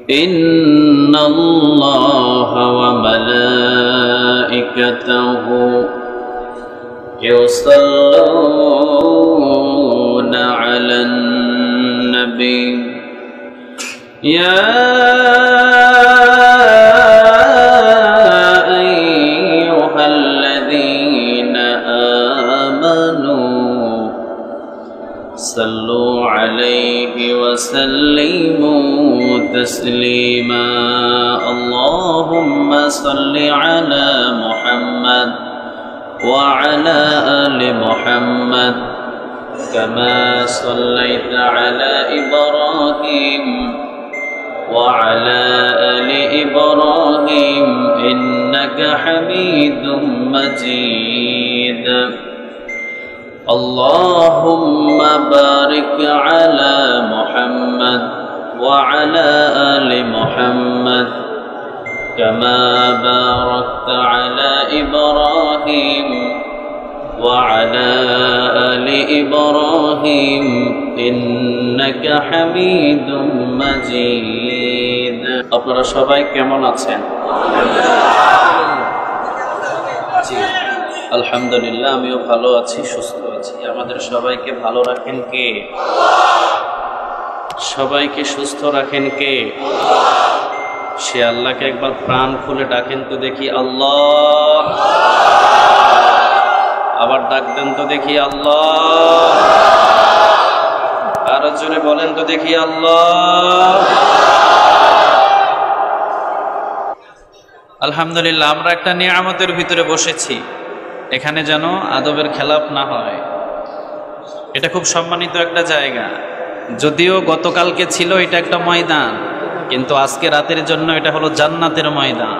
إن الله وملائكته يصلون على النبي يا أيها الذين آمنوا صلوا عليه وسلموا تسليما اللهم صل على محمد وعلى آل محمد كما صليت على إبراهيم وعلى آل إبراهيم إنك حميد مجيد اللهم بارك على محمد وعلى آل محمد كما باركت على إبراهيم وعلى آل إبراهيم إنك حميد مجيد আপনারা সবাই কেমন আছেন? আলহামদুলিল্লাহ আমিও ভালো আছি, সুস্থ আছি। আমাদের সবাইকে ভালো রাখেন কে? সবাইকে সুস্থ রাখেন কে? সে আল্লাহকে একবার প্রাণ খুলে ডাকেন তো দেখি আল্লাহ। আবার ডাক দেন তো দেখি আল্লাহ। আরো জোরে বলেন তো দেখি আল্লাহ। আলহামদুলিল্লাহ আমরা একটা নিয়ামতের ভিতরে বসেছি, এখানে যেন আদবের খেলাপ না হয়। এটা খুব সম্মানিত একটা জায়গা, যদিও গতকালকে ছিল এটা একটা ময়দান, কিন্তু আজকে রাতের জন্য এটা হলো জান্নাতের ময়দান।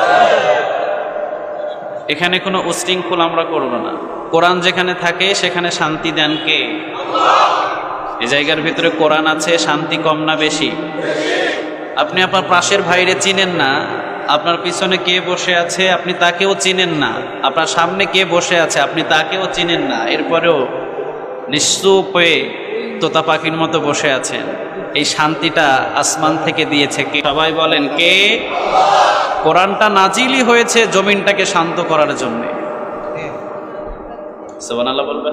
এখানে কোনো উশৃঙ্খল আমরা করব না। কোরআন যেখানে থাকে সেখানে শান্তি দেন কে? এই জায়গার ভিতরে কোরআন আছে, শান্তি কম না বেশি? আপনি আপনার পাশের ভাইরে চিনেন না, আপনার পিছনে কে বসে আছে আপনি তাকেও চিনেন না, আপনার সামনে কে বসে আছে আপনি তাকেও চিনেন না, এরপরেও নিশ্চুপ হয়ে তোতা পাখির মতো বসে আছেন। এই শান্তিটা আসমান থেকে দিয়েছে কে? সবাই বলেন কে? কোরআনটা নাজিলই হয়েছে জমিনটাকে শান্ত করার জন্য। সুবহানাল্লাহ বলবেন।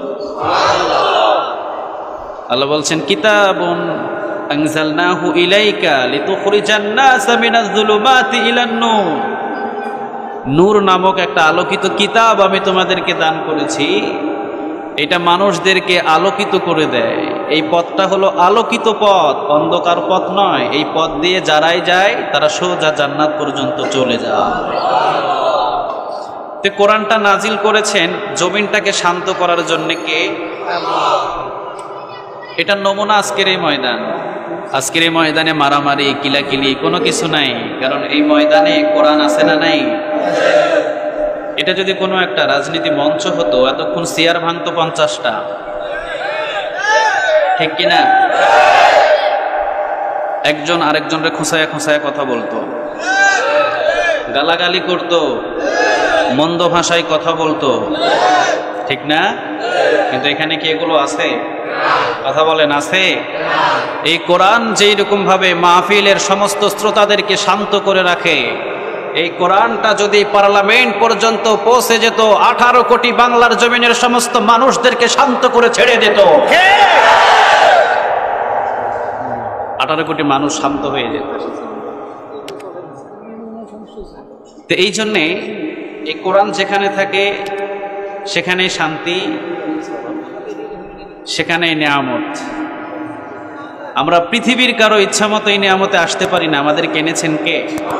আল্লাহ বলছেন কিতাবুন আনজালনাহু ইলাইকা লিতুখরিজান নাসা মিনাজ যুলুমাতি ইলান নূর। নূর নামক একটা আলোকিত কিতাব আমি তোমাদেরকে দান করেছি, এটা মানুষদেরকে আলোকিত করে দেয়। এই পথটা হলো আলোকিত পথ, অন্ধকার পথ নয়। এই পথ দিয়ে যারাই যায় তারা সোজা জান্নাত পর্যন্ত চলে যায়। তো কোরআনটা নাজিল করেছেন জমিনটাকে শান্ত করার জন্য কে? এটা নমুনা আজকের এই ময়দান। আজকের এই ময়দানে মারামারি কিলাকিলি কোনো কিছু নাই, কারণ এই ময়দানে কোরআন আছে না নাই? এটা যদি কোনো একটা রাজনীতি মঞ্চ হতো এতক্ষণ চেয়ার ভাঙতো 50টা, ঠিক কিনা? একজন আরেকজনরে খোঁচায়া খোঁচায়া কথা বলতো, গালাগালি করতো, মন্দ ভাষায় কথা বলতো, ঠিক না? কিন্তু এখানে কি এগুলো আছে? কথা বলেন আছে? এই কোরআন যেই রকম ভাবে মাহফিলের সমস্ত শ্রোতাদেরকে শান্ত করে রাখে, এই কোরআনটা যদি পার্লামেন্ট পর্যন্ত পৌঁছে যেত 18 কোটি বাংলার জমিনের সমস্ত মানুষদেরকে শান্ত করে ছেড়ে দিত। 18 কোটি মানুষ শান্ত হয়ে যেত। তো এই জন্যে এই কোরআন যেখানে থাকে সেখানে শান্তি, সেখানে নিয়ামত। আমরা পৃথিবীর কারো ইচ্ছা মতো এই নিয়ামতে আসতে পারি না, আমাদের এনেছেন কে?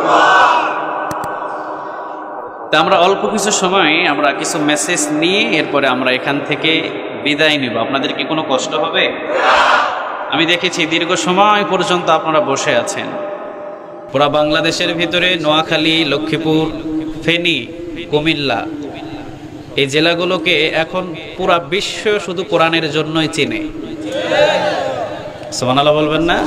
তা আমরা অল্প কিছু সময় আমরা কিছু মেসেজ নিয়ে এরপরে আমরা এখান থেকে বিদায় নিব। আপনাদের কি কোনো কষ্ট হবে? আমি দেখেছি দীর্ঘ সময় পর্যন্ত আপনারা বসে আছেন। পুরা বাংলাদেশের ভিতরে নোয়াখালী, লক্ষ্মীপুর, ফেনী, কুমিল্লা এই জেলাগুলোকে এখন পুরা বিশ্ব শুধু কোরআনের জন্যই চেনে। সুবহানাল্লাহ বলবেন না?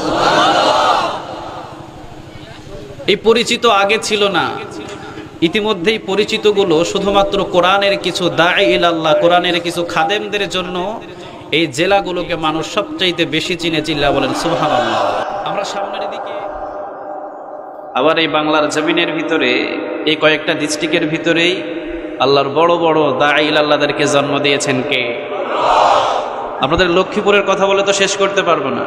এই পরিচিত আগে ছিল না, ইতিমধ্যেই পরিচিতগুলো শুধুমাত্র কোরআনের কিছু দাঈ ইলাল্লাহ, কোরআনের কিছু খাদেমদের জন্য এই জেলাগুলোকে মানুষ সবচাইতে বেশি চিনে। চিল্লা বলেন সুবহানাল্লাহ। আমরা সামনের দিকে আবার এই বাংলার জমিনের ভিতরে এই কয়েকটা ডিস্ট্রিক্টের ভিতরেই আল্লাহর বড় বড় দাঈ আল্লাহদেরকে জন্ম দিয়েছেন কে? আপনাদের লক্ষ্মীপুরের কথা বলে তো শেষ করতে পারবো না।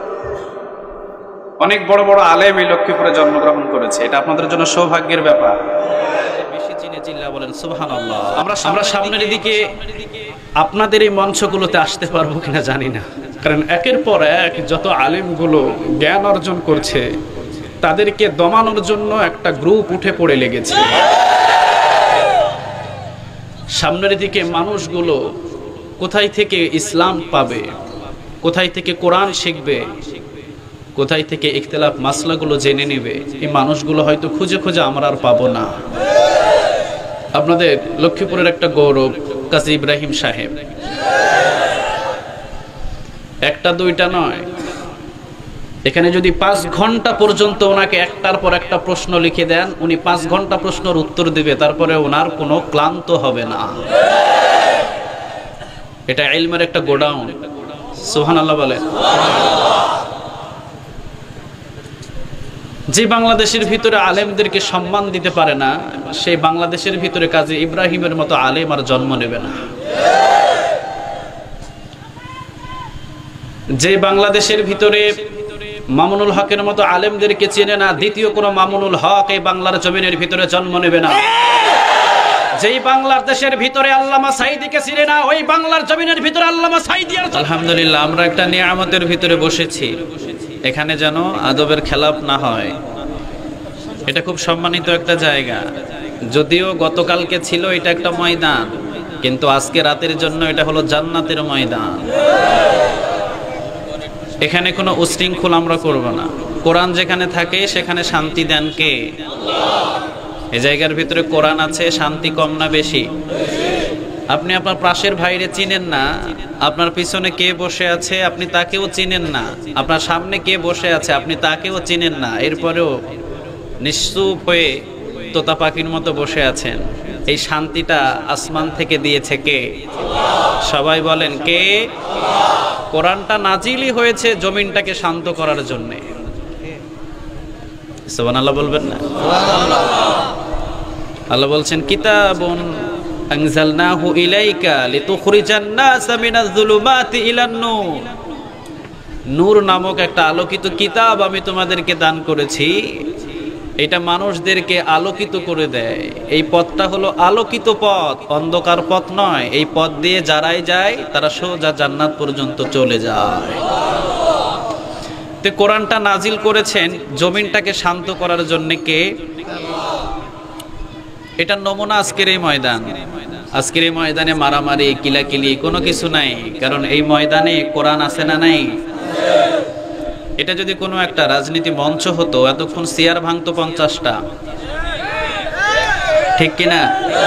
অনেক বড় বড় আলেম এই লক্ষ্মীপুরে জন্মগ্রহণ করেছে, এটা আপনাদের জন্য সৌভাগ্যের ব্যাপার। বেশি চিনে চিল্লা বলেন সুবহানাল্লাহ। আমরা সামনের দিকে আপনাদের এই মঞ্চগুলোতে আসতে পারবো কিনা জানি না, কারণ একের পর এক যত আলেমগুলো জ্ঞান অর্জন করছে তাদেরকে দমানোর জন্য একটা গ্রুপ উঠে পড়ে লেগেছে। সামনের দিকে মানুষগুলো কোথায় থেকে ইসলাম পাবে, কোথায় থেকে কোরআন শিখবে, কোথায় থেকে ইখতিলাফ মাসলাগুলো জেনে নেবে, এই মানুষগুলো হয়তো খুঁজে খুঁজে আমরা আর পাবো না। আপনাদের লক্ষ্মীপুরের একটা গৌরব কাজী ইব্রাহিম সাহেব, একটা দুইটা নয়, এখানে যদি 5 ঘন্টা পর্যন্ত ওনাকে একটার পর একটা প্রশ্ন লিখে দেন, উনি 5 ঘন্টা প্রশ্নের উত্তর দিবে, তারপরে ওনার কোনো ক্লান্ত হবে না। এটা ইলমের একটা গোডাউন। সুবহানাল্লাহ বলে। যে বাংলাদেশের ভিতরে আলেমদেরকে সম্মান দিতে পারে না, সেই বাংলাদেশের ভিতরে কাজী ইব্রাহিমের মতো আলেম আর জন্ম নেবে না। যে বাংলাদেশের ভিতরে মামুনুল হকের মতো আলেমদেরকে চেনে না, দ্বিতীয় কোনো মামুনুল হক এই বাংলার জমিনের ভিতরে জন্ম নেবে না। যেই বাংলাদেশের ভিতরে আল্লামা সাঈদীকে চিনে না, ওই বাংলার জমিনের ভিতরে আল্লামা সাঈদী। আলহামদুলিল্লাহ, আমরা একটা নিয়ামতের ভিতরে বসেছি, এখানে যেন আদবের খেলাপ না হয়। এটা খুব সম্মানিত একটা জায়গা, যদিও গতকালকে ছিল এটা একটা ময়দান, কিন্তু আজকে রাতের জন্য এটা হলো জান্নাতের ময়দান। এখানে কোনো উশৃঙ্খল আমরা করব না। কোরআন যেখানে থাকে সেখানে শান্তি দেন কে? এই জায়গার ভিতরে কোরআন আছে, শান্তি কম না বেশি? আপনি আপনার পাশের ভাইরে চিনেন না, আপনার পিছনে কে বসে আছে আপনি তাকেও চিনেন না, আপনার সামনে কে বসে আছে আপনি তাকেও চিনেন না, এরপরেও নিশ্চুপ হয়ে তোতা পাখির মতো বসে আছেন। এই শান্তিটা আসমান থেকে দিয়েছে কে? সবাই বলেন কে? কোরআনটা নাজিলই হয়েছে জমিনটাকে শান্ত করার জন্য। সুবহানাল্লাহ বলবেন না? আল্লাহ বলছেন কিতাবুন আনজালনাহু ইলাইকা লিতুখরিজান নাসা মিনাজ যুলুমাতি ইলান নূর। নূর নামক একটা আলোকিত কিতাব আমি তোমাদেরকে দান করেছি, এটা মানুষদেরকে আলোকিত করে দেয়। এই পথটা হলো আলোকিত পথ, অন্ধকার পথ নয়। এই পথ দিয়ে যারাই যায় তারা সোজা জান্নাত পর্যন্ত চলে যায়। তো কোরআনটা নাজিল করেছেন জমিনটাকে শান্ত করার জন্য কে? এটা নমুনা আজকের এই ময়দান। আজকের এই ময়দানে মারামারি কিলাকিলি কোনো কিছু নাই, কারণ এই ময়দানে কোরআন আছে না নাই? এটা যদি কোনো একটা রাজনীতি মঞ্চ হতো, এতক্ষণ চেয়ার ভাঙতো 50টা, ঠিক কিনা?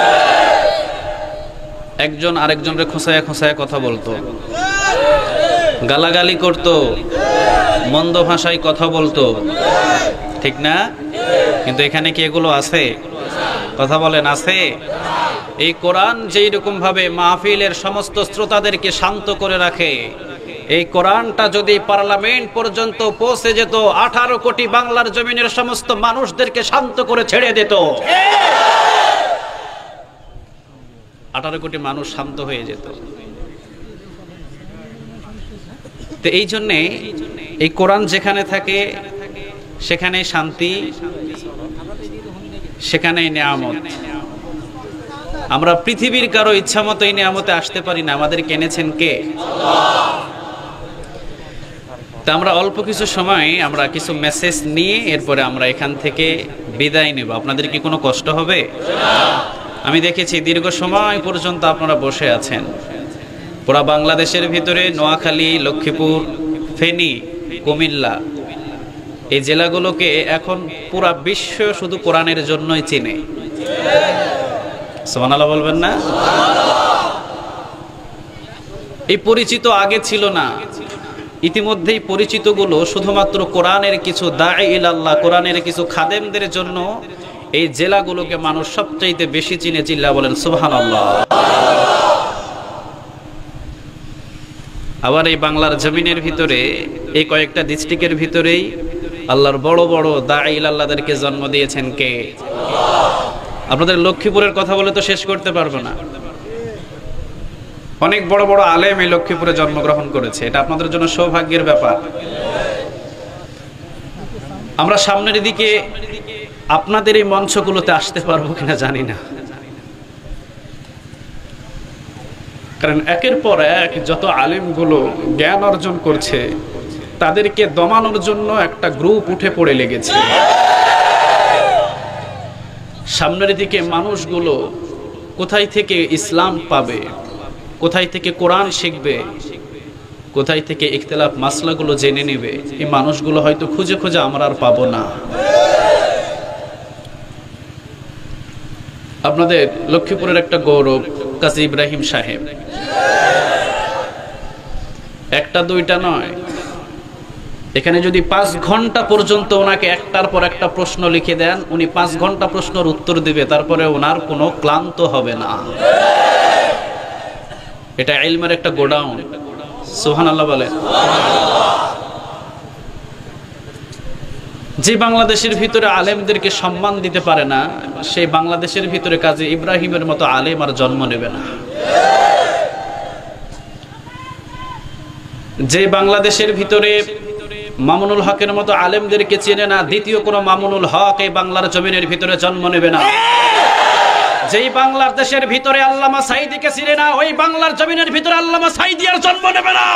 একজন আরেকজনকে খোঁসায়া খোঁসায়া কথা বলতো, গালাগালি করতো, মন্দ ভাষায় কথা বলতো, ঠিক না? কিন্তু এখানে কি এগুলো আছে? কথা বলেন, আছে? এই কোরআন যেই রকম ভাবে মাহফিলের সমস্ত শ্রোতাদেরকে শান্ত করে রাখে, এই কোরআনটা যদি পার্লামেন্ট পর্যন্ত পৌঁছে যেত, 18 কোটি বাংলার জমিনের সমস্ত মানুষদেরকে শান্ত করে ছেড়ে দিত। 18 কোটি মানুষ শান্ত হয়ে যেত। তো এই জন্যে এই কোরআন যেখানে থাকে সেখানে শান্তি, সেখানেই নিয়ামত। আমরা পৃথিবীর কারো ইচ্ছা মতো এই নিয়ামতে আসতে পারি না, আমাদের এনেছেন কে? তা আমরা অল্প কিছু সময় আমরা কিছু মেসেজ নিয়ে এরপরে আমরা এখান থেকে বিদায় নেব। আপনাদের কি কোনো কষ্ট হবে? আমি দেখেছি দীর্ঘ সময় পর্যন্ত আপনারা বসে আছেন। পুরা বাংলাদেশের ভিতরে নোয়াখালী, লক্ষ্মীপুর, ফেনী, কুমিল্লা এই জেলাগুলোকে এখন পুরা বিশ্ব শুধু কোরআনের জন্যই চিনে। সুবহানাল্লাহ বলবেন না? এই পরিচিত আগে ছিল না, ইতিমধ্যেই পরিচিতগুলো শুধুমাত্র কোরআনের কিছু দাঈ ইলাল্লাহ, কোরআনের কিছু খাদেমদের জন্য এই জেলাগুলোকে মানুষ সবচাইতে বেশি চিনে। চিল্লা বলেন সুবহানাল্লাহ। আবার এই বাংলার জমিনের ভিতরে এই কয়েকটা ডিস্ট্রিক্টের ভিতরেই আল্লাহর বড় বড় দাঈ আল্লাহদেরকে জন্ম দিয়েছেন কে? আপনাদের লক্ষ্মীপুরের কথা বলে তো শেষ করতে পারবো না। অনেক বড় বড় আলেম এই লক্ষ্মীপুরে জন্মগ্রহণ করেছে, এটা আপনাদের জন্য সৌভাগ্যের ব্যাপার। আমরা সামনের দিকে আপনাদের এই মঞ্চগুলোতে আসতে পারবো কিনা জানি না, কারণ একের পর এক যত আলেমগুলো জ্ঞান অর্জন করছে তাদেরকে দমানোর জন্য একটা গ্রুপ উঠে পড়ে লেগেছে। সামনের দিকে মানুষগুলো কোথায় থেকে ইসলাম পাবে, কোথায় থেকে কোরআন শিখবে, কোথায় থেকে ইখতিলাফ মাসলাগুলো জেনে নেবে, এই মানুষগুলো হয়তো খুঁজে খুঁজে আমরা আর পাবো না। আপনাদের লক্ষ্মীপুরের একটা গৌরব কাজী ইব্রাহিম সাহেব, একটা দুইটা নয়, এখানে যদি 5 ঘন্টা পর্যন্ত ওনাকে একটার পর একটা প্রশ্ন লিখে দেন, উনি 5 ঘন্টা প্রশ্নের উত্তর দিবে, তারপরে ওনার কোনো ক্লান্ত হবে না। এটা ইলমের একটা গোডাউন। সুবহানাল্লাহ বলেন। যে বাংলাদেশের ভিতরে আলেমদেরকে সম্মান দিতে পারে না, সেই বাংলাদেশের ভিতরে কাজী ইব্রাহিমের মতো আলেম আর জন্ম নেবে না। যে বাংলাদেশের ভিতরে মামুনুল হকের মতো আলেমদেরকে চেনে না, দ্বিতীয় কোনো মামুনুল হক এই বাংলার জমিনের ভিতরে জন্ম নেবে না। যেই বাংলাদেশের ভিতরে আল্লামা সাঈদীকে চিনে না, ওই বাংলার জমিনের ভিতরে আল্লামা সাঈদী আর জন্ম নেবে না।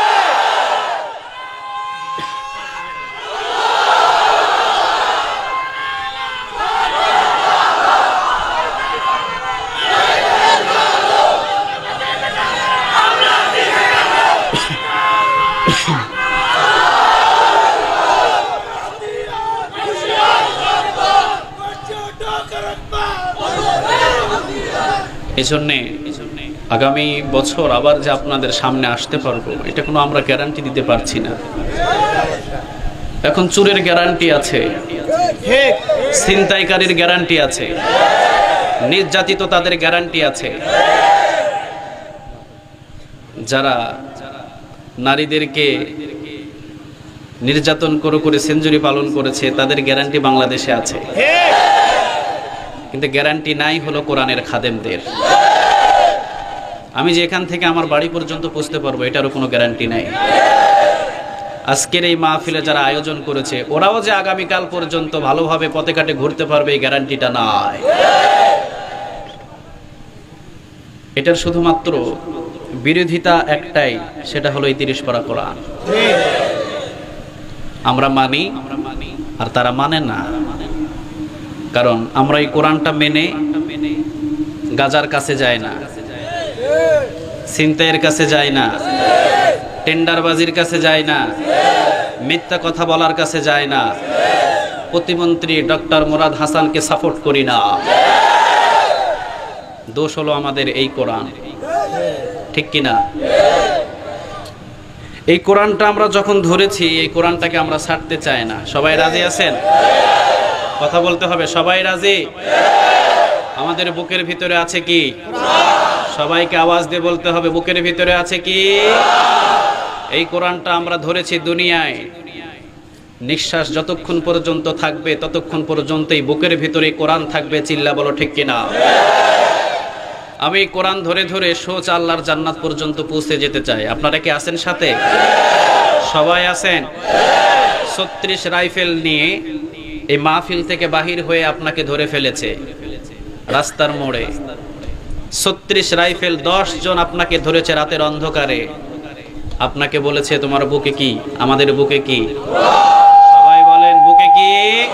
এজন্য আগামী বছর আবার যে আপনাদের সামনে আসতে পারবো, এটা কোনো আমরা গ্যারান্টি দিতে পারছি না। এখন চুরের গ্যারান্টি আছে, ছিনতাইকারীর গ্যারান্টি আছে, নির্যাতিত তাদের গ্যারান্টি আছে, যারা নারীদেরকে নির্যাতন করে সেঞ্চুরি পালন করেছে তাদের গ্যারান্টি বাংলাদেশে আছে, কিন্তু গ্যারান্টি নাই হলো কোরআনের খাদেমদের। আমি যে এখান থেকে আমার বাড়ি পর্যন্ত পৌঁছতে পারবো, এটারও কোনো গ্যারান্টি নাই। আজকের এই মাহফিলে যারা আয়োজন করেছে, ওরাও যে আগামীকাল পর্যন্ত ভালোভাবে পথে ঘাটে ঘুরতে পারবে এই গ্যারান্টিটা নাই। এটার শুধুমাত্র বিরোধিতা একটাই, সেটা হলো এই 30 পারা কোরআন। আমরা মানি আর তারা মানে না, কারণ আমরা এই কোরআনটা মেনে গাজার কাছে যায় না, ছিনতাইয়ের কাছে যায় না, টেন্ডারবাজির কাছে যায় না, মিথ্যা কথা বলার কাছে যায় না, প্রতিমন্ত্রী ডক্টর মুরাদ হাসানকে সাপোর্ট করি না। দোষ হলো আমাদের এই কোরআন, ঠিক কিনা? এই কোরআনটা আমরা যখন ধরেছি, এই কোরআনটাকে আমরা ছাড়তে চাই না। সবাই রাজি আছেন? কথা বলতে হবে, সবাই রাজি? আমাদের বুকের ভিতরে আছে কি? সবাইকে আওয়াজ দিয়ে বলতে হবে, বুকের ভিতরে আছে কি? এই কোরআনটা আমরা ধরেছি দুনিয়ায়, নিঃশ্বাস যতক্ষণ পর্যন্ত থাকবে ততক্ষণ পর্যন্তই বুকের ভিতরে কোরআন থাকবে। চিল্লা বলো ঠিক কিনা? আমি কোরআন ধরে ধরে সোচ আল্লাহর জান্নাত পর্যন্ত পৌঁছে যেতে চাই। আপনারা কি আছেন সাথে? সবাই আছেন? 36 রাইফেল নিয়ে এই মাহফিল থেকে বাহির হয়ে আপনাকে ধরে ফেলেছে রাস্তার মোড়ে। 36 রাইফেল 10 জন আপনাকে ধরেছে রাতের অন্ধকারে, আপনাকে বলেছে তোমার বুকে কি? আমাদের বুকে কি? সবাই বলেন বুকে কি?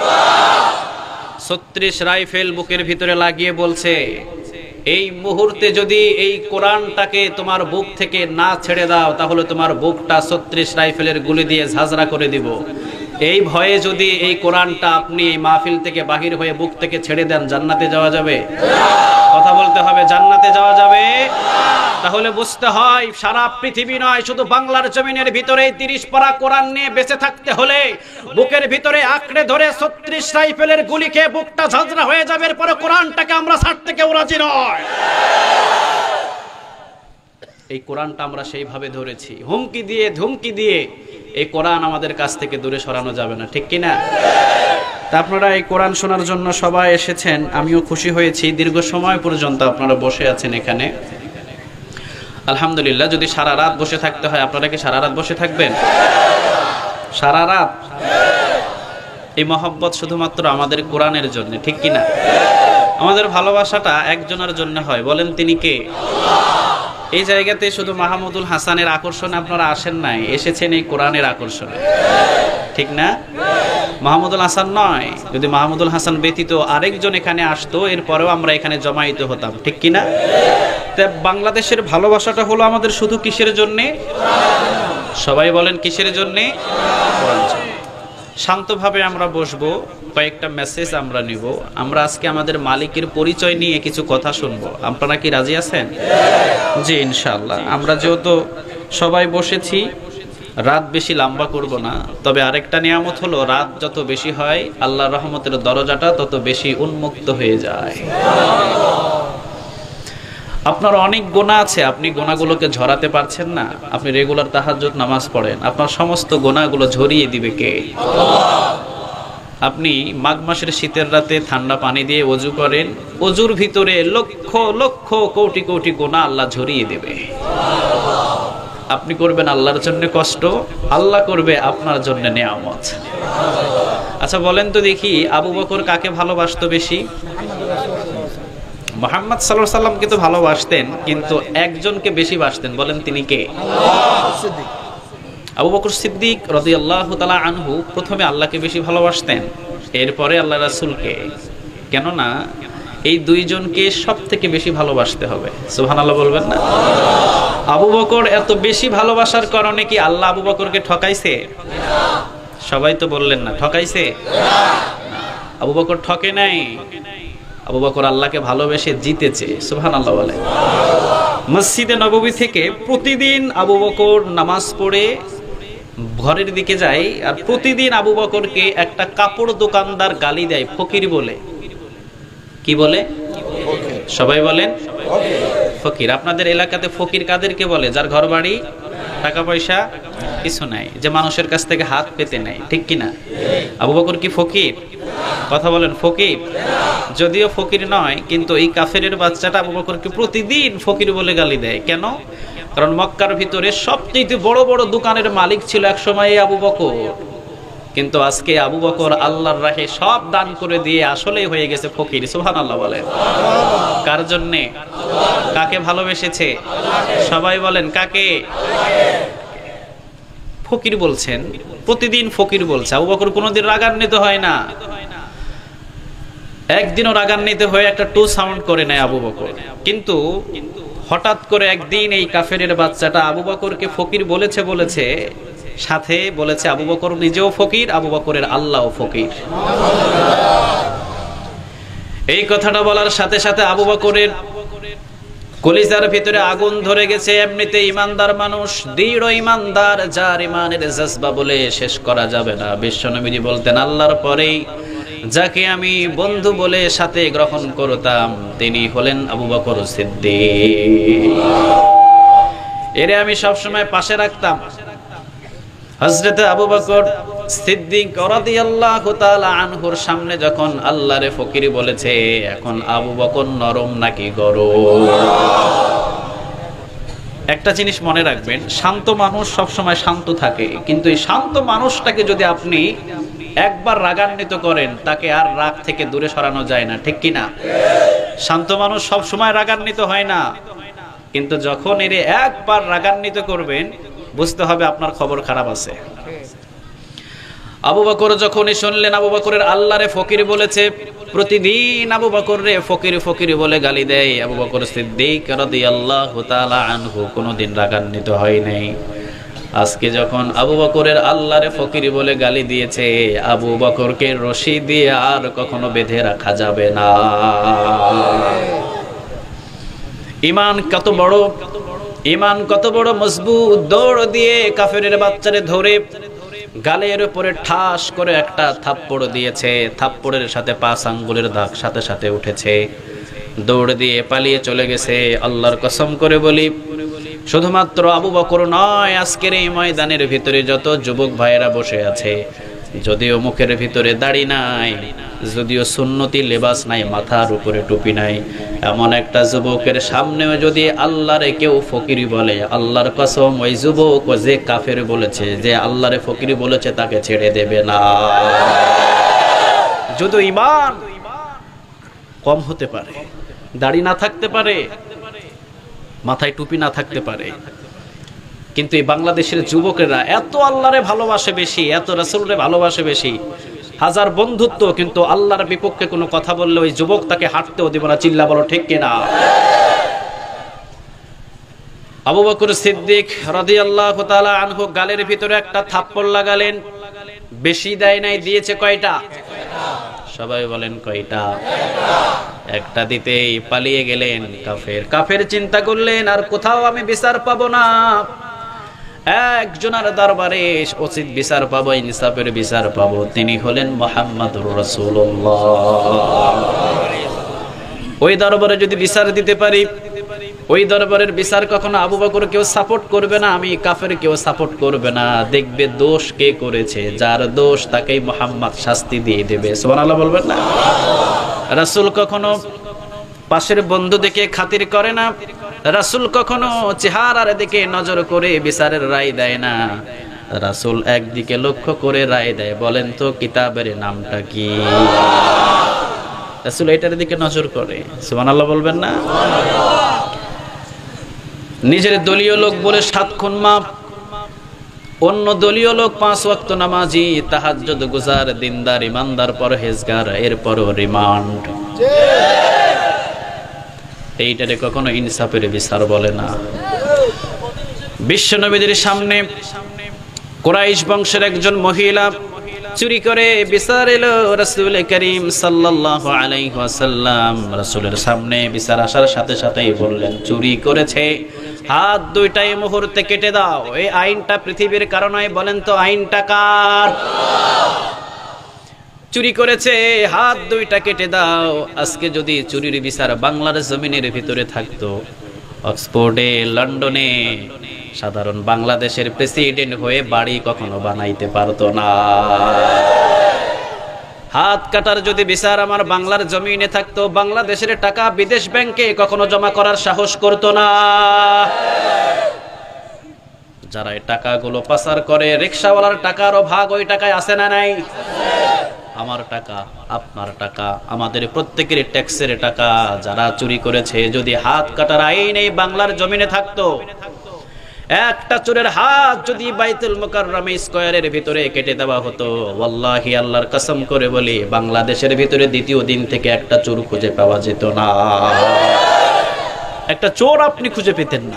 36 রাইফেল বুকের ভিতরে লাগিয়ে বলছে, এই মুহূর্তে যদি এই কোরআনটাকে তোমার বুক থেকে না ছেড়ে দাও, তাহলে তোমার বুকটা 36 রাইফেলের গুলি দিয়ে ঝাঁঝরা করে দিব। এই ভয়ে যদি এই কোরআনটা আপনি এই মাহফিল থেকে বাহির হয়ে বুক থেকে ছেড়ে দেন, জান্নাতে যাওয়া যাবে? কথা বলতে হবে, জান্নাতে যাওয়া যাবে? তাহলে বুঝতে হয়, সারা পৃথিবী নয়, শুধু বাংলার জমিনের ভিতরে 30 পারা কোরআন নিয়ে বেঁচে থাকতে হলে বুকের ভিতরে আঁকড়ে ধরে 36 রাইফেলের গুলি খেয়ে বুকটা ঝাঁঝরা হয়ে যাবে, এরপরে কোরআনটাকে আমরা ছাড়তে কেউ রাজি নয়। এই কোরআনটা আমরা সেইভাবে ধরেছি, হুমকি দিয়ে ধুমকি দিয়ে এই কোরআন আমাদের কাছ থেকে দূরে সরানো যাবে না, ঠিক কিনা? তা আপনারা এই কোরআন শোনার জন্য সবাই এসেছেন, আমিও খুশি হয়েছি। দীর্ঘ সময় পর্যন্ত আপনারা বসে আছেন এখানে, আলহামদুলিল্লাহ। যদি সারা রাত বসে থাকতে হয়, আপনারা কি সারা রাত বসে থাকবেন? সারা রাত? এই মহব্বত শুধুমাত্র আমাদের কোরআনের জন্য, ঠিক কিনা? আমাদের ভালোবাসাটা একজনের জন্য হয়, বলেন তিনি কে? এই জায়গাতে শুধু মাহমুদুল হাসানের আকর্ষণে আপনারা আসেন নাই, এসেছেন এই কোরআনের আকর্ষণে, ঠিক না? মাহমুদুল হাসান নয়, যদি মাহমুদুল হাসান ব্যতীত আরেকজন এখানে আসতো, এরপরেও আমরা এখানে জমায়েত হতাম, ঠিক কিনা? তা বাংলাদেশের ভালোবাসাটা হলো আমাদের শুধু কিসের জন্যে? সবাই বলেন কিসের জন্যে? শান্তভাবে আমরা বসবো, কয়েকটা মেসেজ আমরা নিব। আমরা আজকে আমাদের মালিকের পরিচয় নিয়ে কিছু কথা শুনবো। আপনারা কি রাজি আছেন? জি, ইনশাআল্লাহ। আমরা যেহেতু সবাই বসেছি, রাত বেশি লম্বা করব না। তবে আরেকটা নিয়ামত হলো, রাত যত বেশি হয় আল্লাহর রহমতের দরজাটা তত বেশি উন্মুক্ত হয়ে যায়। আপনার অনেক গুনাহ আছে, আপনি গুনাহগুলোকে ঝরাতে পারছেন না। আপনি রেগুলার তাহাজ্জুদ নামাজ পড়েন, আপনার সমস্ত গুনাহগুলো ঝরিয়ে দিবে কে? আপনি মাঘ মাসের শীতের রাতে ঠান্ডা পানি দিয়ে ওযু করেন, ওযুর ভিতরে লক্ষ লক্ষ কোটি কোটি গুনাহ আল্লাহ ঝরিয়ে দেবে। আপনি করবেন আল্লাহর জন্য কষ্ট, আল্লাহ করবে আপনার জন্য নিয়ামত। আচ্ছা বলেন তো দেখি, আবু বকর কাকে ভালোবাসতো বেশি? মুহাম্মদ সাল্লাল্লাহু আলাইহি সাল্লামকে তো ভালোবাসতেন, কিন্তু একজনকে বেশি বাসতেন, বলেন তিনি কে? আবু বকর সিদ্দিক রাদিয়াল্লাহু তাআলা আনহু প্রথমে আল্লাহকে বেশি ভালোবাসতেন, এরপরে আল্লাহ রাসূলকে। কেননা এই দুইজনকে সব থেকে বেশি ভালোবাসতে হবে। সুবহানাল্লাহ বলবেন না? আবু বকর এত বেশি ভালোবাসার কারণে কি আল্লাহ আবু বকরকে ঠকাইছে? সবাই তো বললেন না, ঠকাইছে? আবু বকর ঠকে নাই, আবু বকর আল্লাহকে ভালোবেসে জিতেছে। সুবহানাল্লাহ বলে। মসজিদে নববী থেকে প্রতিদিন আবু বকর নামাজ পড়ে ঘরের দিকে যায়, আর প্রতিদিন আবু বকরকে একটা কাপড় দোকানদার গালি দেয়, ফকির বলে। কি বলে? সবাই বলেন ফকির। আপনাদের এলাকাতে ফকির কাদেরকে বলে? যার ঘর বাড়ি, টাকা পয়সা কিছু নাই, যে মানুষের কাছ থেকে হাত পেতে নেয়, ঠিক কিনা? আবু বকর কি ফকির? কথা বলেন, ফকির? যদিও ফকির নয়, কিন্তু এই কাফেরের বাচ্চাটা আবু বকরকে প্রতিদিন ফকির বলে গালি দেয়। কেন? কারণ মক্কার ভিতরে সবচেয়ে বড় বড় দোকানের মালিক ছিল একসময় আবু বকর, কিন্তু আজকে আবু বকর আল্লাহর রাহে সব দান করে দিয়ে আসলেই হয়ে গেছে ফকির। সুবহানাল্লাহ বলেন। কার জন্যে? কাকে ভালোবেসেছে? সবাই বলেন কাকে? ফকির বলছেন, প্রতিদিন ফকির বলছে। আবু বকর কোনোদিন রাগান্বিত হয় না, একদিনও রাগান্বিত হয়ে একটা টু সাউন্ড করে নেয় আবু বকর। কিন্তু হঠাৎ করে একদিন এই কাফেরের বাচ্চাটা আবু বকরকে ফকির বলেছে, সাথে বলেছে আবু বকর নিজেও ফকির, আবু বকরের আল্লাহও ফকির। এই কথাটা বলার সাথে সাথে আবু বকরের কলিজার ভিতরে আগুন ধরে গেছে। এমনিতে ইমানদার মানুষ, দৃঢ় ইমানদার, যার ইমানের জজবা বলে শেষ করা যাবে না। বিশ্বনবীজি বলতেন, আল্লাহর পরেই যাকে আমি বন্ধু বলে সাথে গ্রহণ করতাম তিনি হলেন আবু বকর সিদ্দিক। এরে আমি সবসময় পাশে রাখতাম। হযরত আবু বকর সিদ্দিক রাদিয়াল্লাহু তাআলা আনহুর সামনে যখন আল্লাহরে ফকির বলেছে, এখন আবু বকর নরম নাকি গরম? একটা জিনিস মনে রাখবেন, শান্ত মানুষ সবসময় শান্ত থাকে, কিন্তু এই শান্ত মানুষটাকে যদি আপনি একবার রাগান্বিত করেন, তাকে আর রাগ থেকে দূরে সরানো যায় না, ঠিক কিনা? শান্ত মানুষ সব সময় রাগান্বিত হয় না, কিন্তু যখন এর একবার রাগান্বিত করবেন, বুঝতে হবে আপনার খবর খারাপ আছে। আবু বকর যখন শুনলেন আবু বকরের আল্লাহরে ফকির বলেছে, প্রতিদিন আবু বকর রে ফকির ফকির বলে গালি দেয়, আবু বকর সিদ্দিক রাদিয়াল্লাহু তাআলা আনহু কোনোদিন রাগান্বিত হয় নাই। আজকে যখন আবু বকরের আল্লাহরে ফকির বলে গালি দিয়েছে, আবু বকরকে রশি দিয়ে আর কখনো বেঁধে রাখা যাবে না। ঈমান কত বড় মজবুত! দৌড় দিয়ে কাফেরের বাচ্চারে ধরে গালের উপরে ঠাস করে একটা থাপ্পড় দিয়েছে, থাপ্পড়ের সাথে 5 আঙ্গুলের দাগ সাথে সাথে উঠেছে। দৌড় দিয়ে পালিয়ে চলে গেছে। আল্লাহর কসম করে বলি, শুধুমাত্র আবু বকর নয়, আজকের এই ময়দানের ভিতরে যত যুবক ভাইয়েরা বসে আছে, যদিও মুখের ভিতরে দাড়ি নাই, যদিও সুন্নতি লেবাস নাই, মাথার উপরে টুপি নাই, এমন একটা যুবকের সামনেও যদি আল্লাহরে কেউ ফকিরি বলে, আল্লাহর কসম ওই যুবক যে কাফের বলেছে, যে আল্লাহরে ফকিরি বলেছে, তাকে ছেড়ে দেবে না। যদি ঈমান কম হতে পারে, দাড়ি না থাকতে পারে, মাথায় টুপি না থাকতে পারে, কিন্তু এই বাংলাদেশের যুবকেরা এত আল্লাহরে ভালোবাসে বেশি, এত রাসূলরে ভালোবাসে বেশি, হাজার বন্ধুত্ব, কিন্তু আল্লাহর বিপক্ষে কোনো কথা বললে ওই যুবক তাকে হাঁটতেও দিব না। চিল্লা বলো ঠিক কিনা? আবু বকর সিদ্দিক রাদিয়াল্লাহু তাআলা আনহু গালের ভিতরে একটা থাপ্পড় লাগালেন, বেশি দেয় নাই, দিয়েছে কয়টা? সবাই বলেন কয়টা? একটা দিতেই পালিয়ে গেলেন কাফের। কাফের চিন্তা করলেন আর কোথাও আমি বিচার পাবো না, একজনের দরবারে উচিত বিচার পাবো, ইনসাফের বিচার পাবো, তিনি হলেন মুহাম্মদুর রাসূলুল্লাহ। ওই দরবারে যদি বিচার দিতে পারি, ওই দরবারের বিচার কখনো আবু বকর কেউ সাপোর্ট করবে না, আমি কাফের কেউ সাপোর্ট করবে না, দেখবে দোষ কে করেছে, যার দোষ তাকেই মুহাম্মদ শাস্তি দিয়ে দেবে। সুবহানাল্লাহ বলবেন না? রাসূল কখনো পাশের বন্ধু দেখে খাতির করে না, রাসূল কখনো চেহারার দিকে নজর করে বিচারের রায় দেয় না, রাসূল একদিকে লক্ষ্য করে রায় দেয়। বলেন তো কিতাবের নামটা কি? রাসূল এটার দিকে নজর করে। সুবহানাল্লাহ বলবেন না? নিজের দলীয় লোক বলে 7 খুন মাফ, অন্য দলীয় লোক 5 ওয়াক্ত নামাজি, তাহাজ্জুদ গুজার, দিনদার, ইমানদার, পরহেজগার, এরপরও রিমান্ড। এইটারে কখনো ইনসাফের বিচার বলে না। বিশ্বনবীদের সামনে কুরাইশ বংশের একজন মহিলা চুরি করে বিচার এলো রাসূল করিম সাল্লাল্লাহু আলাইহি ওয়াসাল্লাম। রাসূলের সামনে বিচার আসার সাথে সাথেই বললেন, চুরি করেছে, হাত দুইটাই মুহূর্তে কেটে দাও। এই আইনটা পৃথিবীর কারণে, বলেন তো আইনটা কার? চুরি করেছে, হাত দুইটা কেটে দাও। আজকে যদি চুরির বিচার বাংলার জমিনের ভিতরে থাকতো, অক্সফোর্ডে, লন্ডনে, সাধারণ বাংলাদেশের প্রেসিডেন্ট হয়ে বাড়ি কখনো বানাইতে পারতো না। হাত কাটার যদি বিচার আমার বাংলার জমিনে থাকতো, বাংলাদেশের টাকা বিদেশ ব্যাংকে কখনো জমা করার সাহস করতো না। যারা এই টাকাগুলো পাচার করে, রিকশাওয়ালার টাকারও ভাগ ওই টাকায় আছে না নাই? আমার টাকা, আপনার টাকা, আমাদের প্রত্যেকের ট্যাক্সের টাকা যারা চুরি করেছে, যদি হাত কাটার আইন এই বাংলার জমিনে থাকতো, একটা চোরের হাত যদি বাইতুল মুকাররম স্কয়ারের ভিতরে কেটে দেওয়া হতো, ওয়াল্লাহি আল্লাহর কসম করে বলি, বাংলাদেশের ভিতরে দ্বিতীয় দিন থেকে একটা চোর খুঁজে পাওয়া যেত না। একটা চোর আপনি খুঁজে পেতেন না।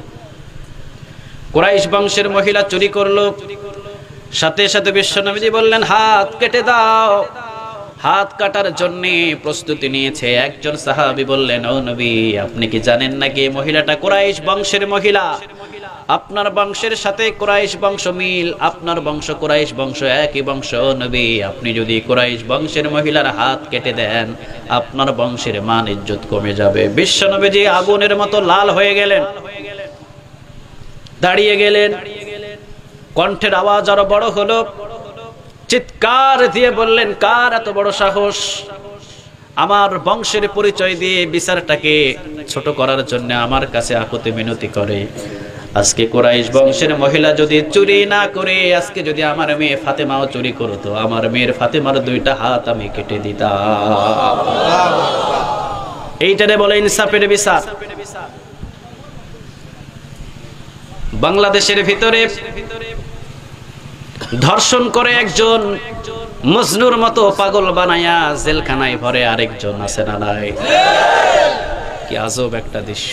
কুরাইশ বংশের মহিলা চুরি করলো, সাথে সাথে বিশ্বনবীজি বললেন, হাত কেটে দাও। হাত কাটার জন্য প্রস্তুতি নিয়েছে। একজন সাহাবী বললেন, ও নবী, আপনি কি জানেন নাকি মহিলাটা কুরাইশ বংশের মহিলা? আপনার বংশের সাথে কুরাইশ বংশ মিল, আপনার বংশ কুরাইশ বংশ, একই বংশ। নবী, আপনি যদি কুরাইশ বংশের মহিলার হাত কেটে দেন, আপনার বংশের মান ইজ্জত কমে যাবে। বিশ্বনবীজি আগুনের মতো লাল হয়ে গেলেন, দাঁড়িয়ে গেলেন, কণ্ঠের আওয়াজ আরো বড় হলো, চিৎকার দিয়ে বললেন, কার এত বড় সাহস আমার বংশের পরিচয় দিয়ে বিচারটাকে ছোট করার জন্য আমার কাছে আকুতি মিনতি করে? আজকে কুরাইশ বংশের মহিলা যদি চুরি না করে, আজকে যদি আমার মেয়ে ফাতেমাও চুরি করতো, আমার মেয়ের ফাতেমার দুইটা হাত আমি কেটে দিতাম। এইটারে বলে ইনসাফের বিচার। বাংলাদেশের ভিতরে ধর্ষণ করে একজন, মজনুর মতো পাগল বানায়া জেলখানায় ভরে আরেকজন, আছে না নাই? কি আজব একটা দৃশ্য।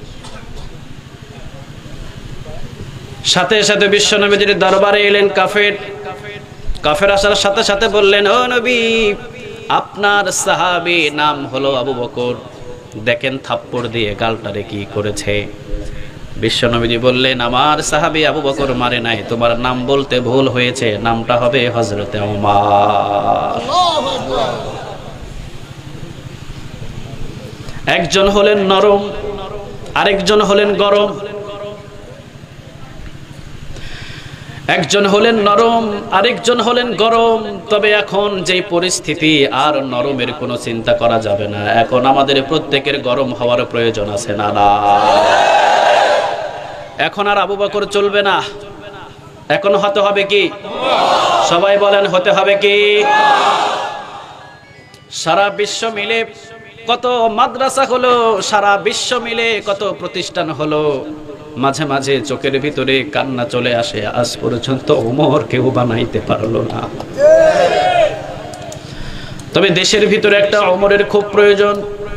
সাথে সাথে বিশ্বনবীর দরবারে এলেন কাফের। কাফের আসার সাথে সাথে বললেন, ও নবী, আপনার সাহাবী নাম হলো আবু বকর, দেখেন থাপ্পড় দিয়ে গালটারে কি করেছে। বিশ্বনবীজি বললেন, আমার সাহাবী আবু বকর মারে নাই, তোমার নাম বলতে ভুল হয়েছে, নামটা হবে হযরতে ওমর। একজন হলেন নরম, আরেকজন হলেন গরম। একজন হলেন নরম, আরেকজন হলেন গরম। তবে এখন যে পরিস্থিতি, আর নরমের কোনো চিন্তা করা যাবে না। এখন আমাদের প্রত্যেকের গরম হওয়ার প্রয়োজন আছে না? না, এখন আর আবু বকর চলবে না। এখন হতে হবে কি? সবাই বলেন, হতে হবে কি? সারা বিশ্ব মিলে কত মাদ্রাসা হলো, সারা বিশ্ব মিলে কত প্রতিষ্ঠান হলো, মাঝে মাঝে চোখের ভিতরে কান্না চলে আসে। আজ পর্যন্ত ওমর কেউ বানাইতে পারলো না। তবে দেশের ভিতরে একটা ওমরের খুব প্রয়োজন।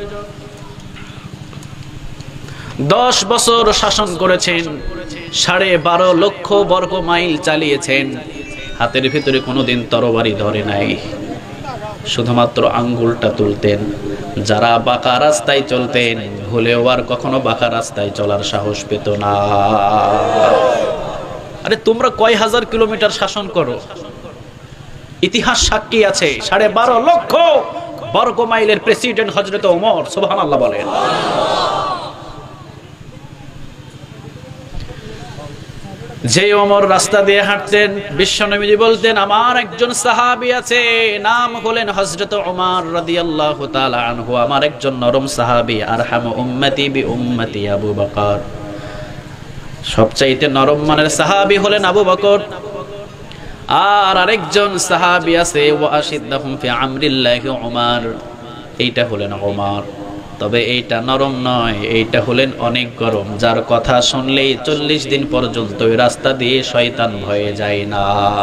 10 বছর শাসন করেছেন, 12.5 লক্ষ বর্গ মাইল চালিয়েছেন, হাতের ভিতরে কোনোদিন তরবারি ধরে নাই, শুধুমাত্র আঙ্গুলটা তুলতেন। যারা বাঁকা রাস্তায় চলতেন, ভুলেও আর কখনো বাঁকা রাস্তায় চলার সাহস পেত না। আরে তোমরা কয় হাজার কিলোমিটার শাসন করো, ইতিহাস সাক্ষী আছে। 12.5 লক্ষ বর্গ মাইলের প্রেসিডেন্ট হযরত ওমর। সুবহানাল্লাহ বলেন। যে ওমর রাস্তা দিয়ে হাঁটতেন, বিশ্বনবীজি বলতেন আমার একজন সাহাবী আছে, নাম হলেন হযরত ওমর রাদিয়াল্লাহু তাআলা আনহু। আমার একজন নরম সাহাবী, আরহামু উম্মতি বি উম্মতি আবু বকর। সবচাইতে নরম মানের সাহাবী হলেন আবু বকর। আর আরেকজন সাহাবী আছে, ওয়া আশিদ্দাহুম ফি আমরিল্লাহি ওমর, এইটা হলেন ওমর। তবে এইটা নরম নয়, এইটা হলেন অনেক গরম, যার কথা শুনলেই 40 দিন পর্যন্ত ওই রাস্তা দিয়ে শয়তান ভয়ে যায় না।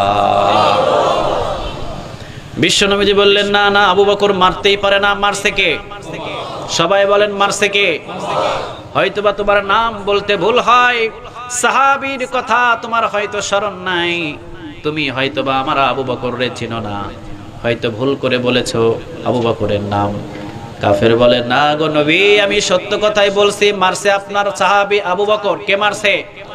বিশ্বনবীজি বললেন না না, আবু বকর মারতেই পারে না। মারছে কে? সবাই বলেন, মারছে কে? হয়তোবা তোমার নাম বলতে ভুল হয়, সাহাবীর কথা তোমার হয়তো স্মরণ নাই, তুমি হয়তোবা আমার আবু বকররে চিনো না, হয়তো ভুল করে বলেছো আবু বকরের নাম। কাফের বলে না গো নবী, আমি সত্য কথাই বলছি, মারছে আপনার সাহাবী আবু বকর। কে মারছে?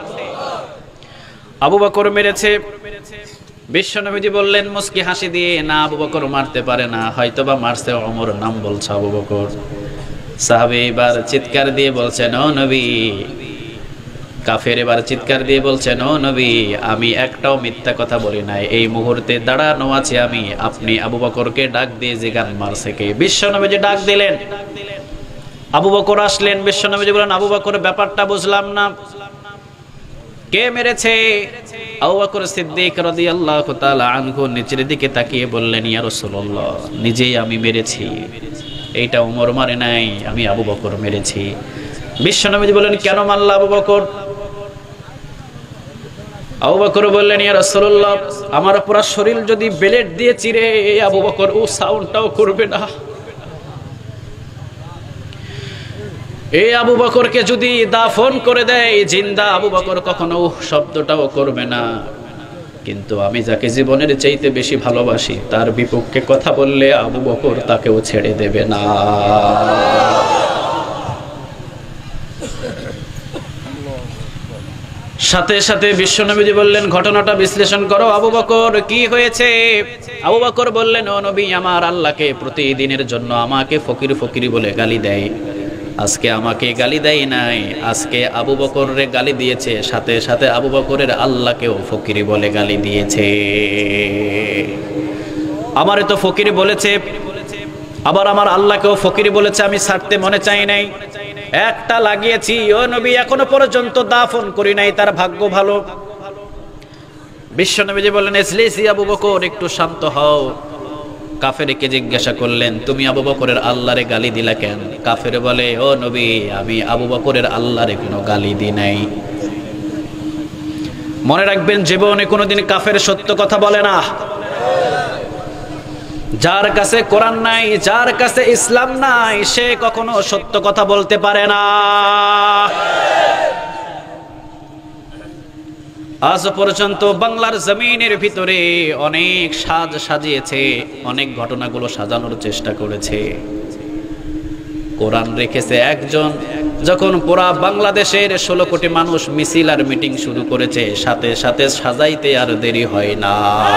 আবু বকর মেরেছে। বিশ্বনবীজি বললেন মুস্কি হাসি দিয়ে, না আবু বকর মারতে পারে না, হয়তোবা মারছে ওমর, নাম বলছে আবু বকর। সাহাবী এবার চিৎকার দিয়ে বলছেন ও নবী, কাফের এবার চিৎকার দিয়ে বলছেন ও নবী, আমি একটাও মিথ্যা কথা বলি নাই, এই মুহূর্তে দাঁড়ানো আছে আমি, আপনি আবু বকরকে ডাক দিয়ে জিজ্ঞান মারছে কে। বিশ্বনবীজি ডাক দিলেন, আবু বকর আসলেন। বিশ্বনবীজি বলেন আবু বকর, ব্যাপারটা বুঝলাম না, কে মেরেছে? আবু বকর সিদ্দিক রাদিয়াল্লাহু তাআলা আনহু নিচের দিকে তাকিয়ে বললেন ইয়া রাসূলুল্লাহ, নিজেই আমি মেরেছি, এইটা ওমর মারে নাই, আমি আবু বকর মেরেছি। বিশ্বনবীজি বললেন কেন মারলা আবু বকর? আবু বকর বললেন ইয়া রাসূলুল্লাহ, আমার পুরো শরীর যদি ব্লেড দিয়ে চিরে আবু বকর ও সাউন্ডটাও করবে না। এই আবু বকরকে যদি দাফন করে দেয় জিন্দা, আবু বকর কখনো শব্দটাও করবে না। কিন্তু আমি যাকে জীবনের চাইতে বেশি ভালোবাসি, তার বিপক্ষে কথা বললে আবু বকর তাকেও ছেড়ে দেবে না। সাথে সাথে বিশ্বনবীজি বললেন ঘটনাটা বিশ্লেষণ করো, আবু বকর কি হয়েছে? আবু বকর বললেন ও নবী, আমার আল্লাহকে প্রতিদিনের জন্য আমাকে ফকির ফকিরি বলে গালি দেয়, আজকে আমাকে গালি দেয় নাই, আজকে আবু বকররে গালি দিয়েছে, সাথে সাথে আবু বকরের আল্লাহকেও ফকিরি বলে গালি দিয়েছে। আমারে তো ফকিরি বলেছে, আবার আমার আল্লাহকেও ফকিরি বলেছে, আমি ছাড়তে মনে চাই নাই, একটা লাগিয়েছি ও নবী, এখনো পর্যন্ত দাফন করি নাই, তার ভাগ্য ভালো। বিশ্বনবীজি বললেন ইসলিসি আবু বকর, একটু শান্ত হও। কাফেরকে জিজ্ঞাসা করলেন তুমি আবু বকরের আল্লাহরে গালি দিলা কেন? কাফের বলে ও নবী, আমি আবু বকরের আল্লাহরে কোনো গালি দিই নাই। মনে রাখবেন জীবনে কোনোদিন কাফের সত্য কথা বলে না। যার কাছে কোরআন নাই, যার কাছে ইসলাম নাই, সে কখনো সত্য কথা বলতে পারে না। আজ পর্যন্ত বাংলার জমিনের ভিতরে অনেক সাজ সাজিয়েছে, অনেক ঘটনাগুলো সাজানোর চেষ্টা করেছে, কোরআন রেখেছে একজন। যখন পুরা বাংলাদেশের 16 কোটি মানুষ মিছিল আর মিটিং শুরু করেছে, সাথে সাথে সাজাইতে আর দেরি হয় না।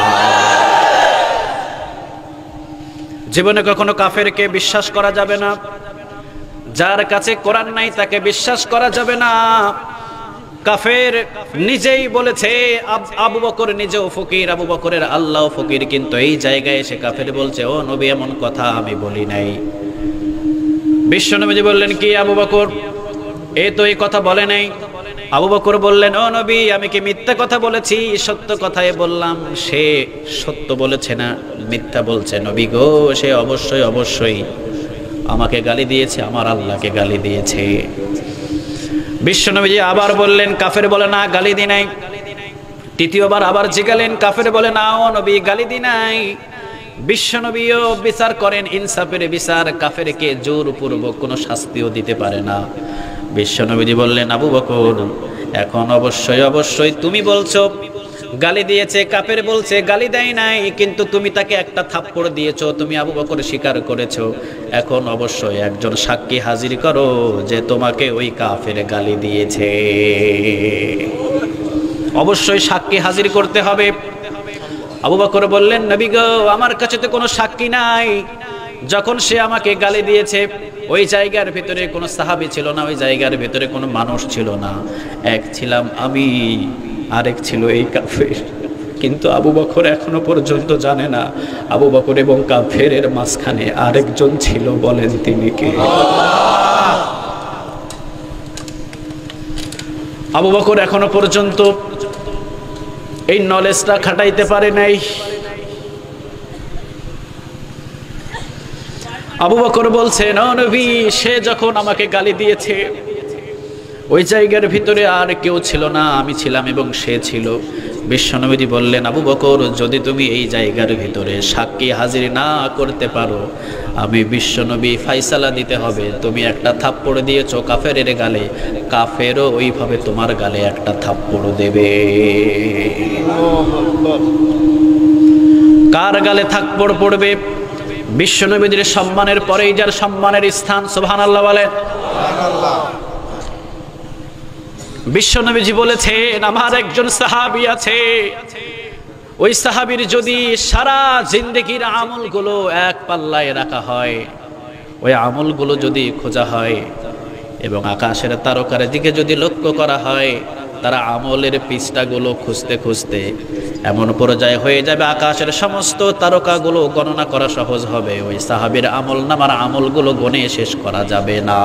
জীবনে কখনো কাফেরকে বিশ্বাস করা যাবে না, যার কাছে কোরআন নাই তাকে বিশ্বাস করা যাবে না। কাফের নিজেই বলেছে, আবু বকর নিজেও ফকির, আবু বকরের আল্লাহ ফকির, কিন্তু এই জায়গায় এসে কাফের বলছে, ও নবী এমন কথা আমি বলি নাই। বিশ্বনবীজি বললেন, কি আবু বকর, এ তো এই কথা বলে নাই। আবু বকর বললেন, ও নবী আমি কি মিথ্যা কথা বলেছি? সত্য কথাই বললাম। সে সত্য বলেছে না মিথ্যা বলছে? নবী গো, সে অবশ্যই অবশ্যই আমাকে গালি দিয়েছে, আমার আল্লাহকে গালি দিয়েছে। বিশ্বনবীজি আবার বললেন, কাফের বলে না গালি দি নাই। তৃতীয়বার আবার জিগালেন, কাফের বলে না ও নবী গালি দি নাই। বিশ্বনবীও বিচার করেন, ইনসাফের বিচার, কাফেরকে জোরপূর্বক কোনো শাস্তিও দিতে পারে না। বিশ্বনবীজি বললেন, আবু বকর এখন অবশ্যই অবশ্যই তুমি বলছো গালি দিয়েছে, কাফের বলছে গালি দেয় নাই, কিন্তু তুমি তাকে একটা থাপ্পড় দিয়েছো, তুমি আবু বকর স্বীকার করেছো। এখন অবশ্যই একজন সাক্ষী হাজির করো যে তোমাকে ওই কাফের গালি দিয়েছে। অবশ্যই সাক্ষী হাজির করতে হবে। আবু বকর বললেন, নবী গো আমার কাছে তো কোনো সাক্ষী নাই। যখন সে আমাকে গালি দিয়েছে ওই জায়গার ভিতরে কোনো সাহাবী ছিল না, ওই জায়গার ভিতরে কোনো মানুষ ছিল না, এক ছিলাম আমি, আরেক ছিল এই কাফের। কিন্তু আবু বকর এখনো পর্যন্ত জানে না আবু বকর এবং কাফেরের মাঝখানে আরেকজন ছিল, বলেন তিনি কে? আবু বকর এখনো পর্যন্ত এই নলেজটা খাটাইতে পারে নাই। আবু বকর বলছেন, ও নবী সে যখন আমাকে গালি দিয়েছে ওই জায়গার ভিতরে আর কেউ ছিল না, আমি ছিলাম এবং সে ছিল। বিশ্বনবী বললেন, আবু বকর যদি তুমি এই জায়গার ভিতরে সাক্ষী হাজির না করতে পারো, আমি বিশ্বনবী ফাইসালা দিতে হবে। তুমি একটা থাপ্পড় দিয়েছো কাফেরের গালে, কাফেরও ওইভাবে তোমার গালে একটা থাপ্পড় দেবে। কার গালে থাপ্পড় পড়বে? বিশ্বনবীর সম্মানের পরেই যার সম্মানের স্থান, সুবহানাল্লাহ বলেন। বিশ্বনবীজি বলেছেন, আমার একজন সাহাবী আছে, ওই সাহাবীর যদি সারা জিন্দেগির আমলগুলো এক পাল্লায় রাখা হয়, ওই আমলগুলো যদি খোঁজা হয় এবং আকাশের তারকার দিকে যদি লক্ষ্য করা হয়, তারা আমলের পৃষ্ঠাগুলো খুঁজতে খুঁজতে এমন পর্যায়ে হয়ে যাবে আকাশের সমস্ত তারকাগুলো গণনা করা সহজ হবে, ওই সাহাবীর আমল নামার আমলগুলো গণে শেষ করা যাবে না।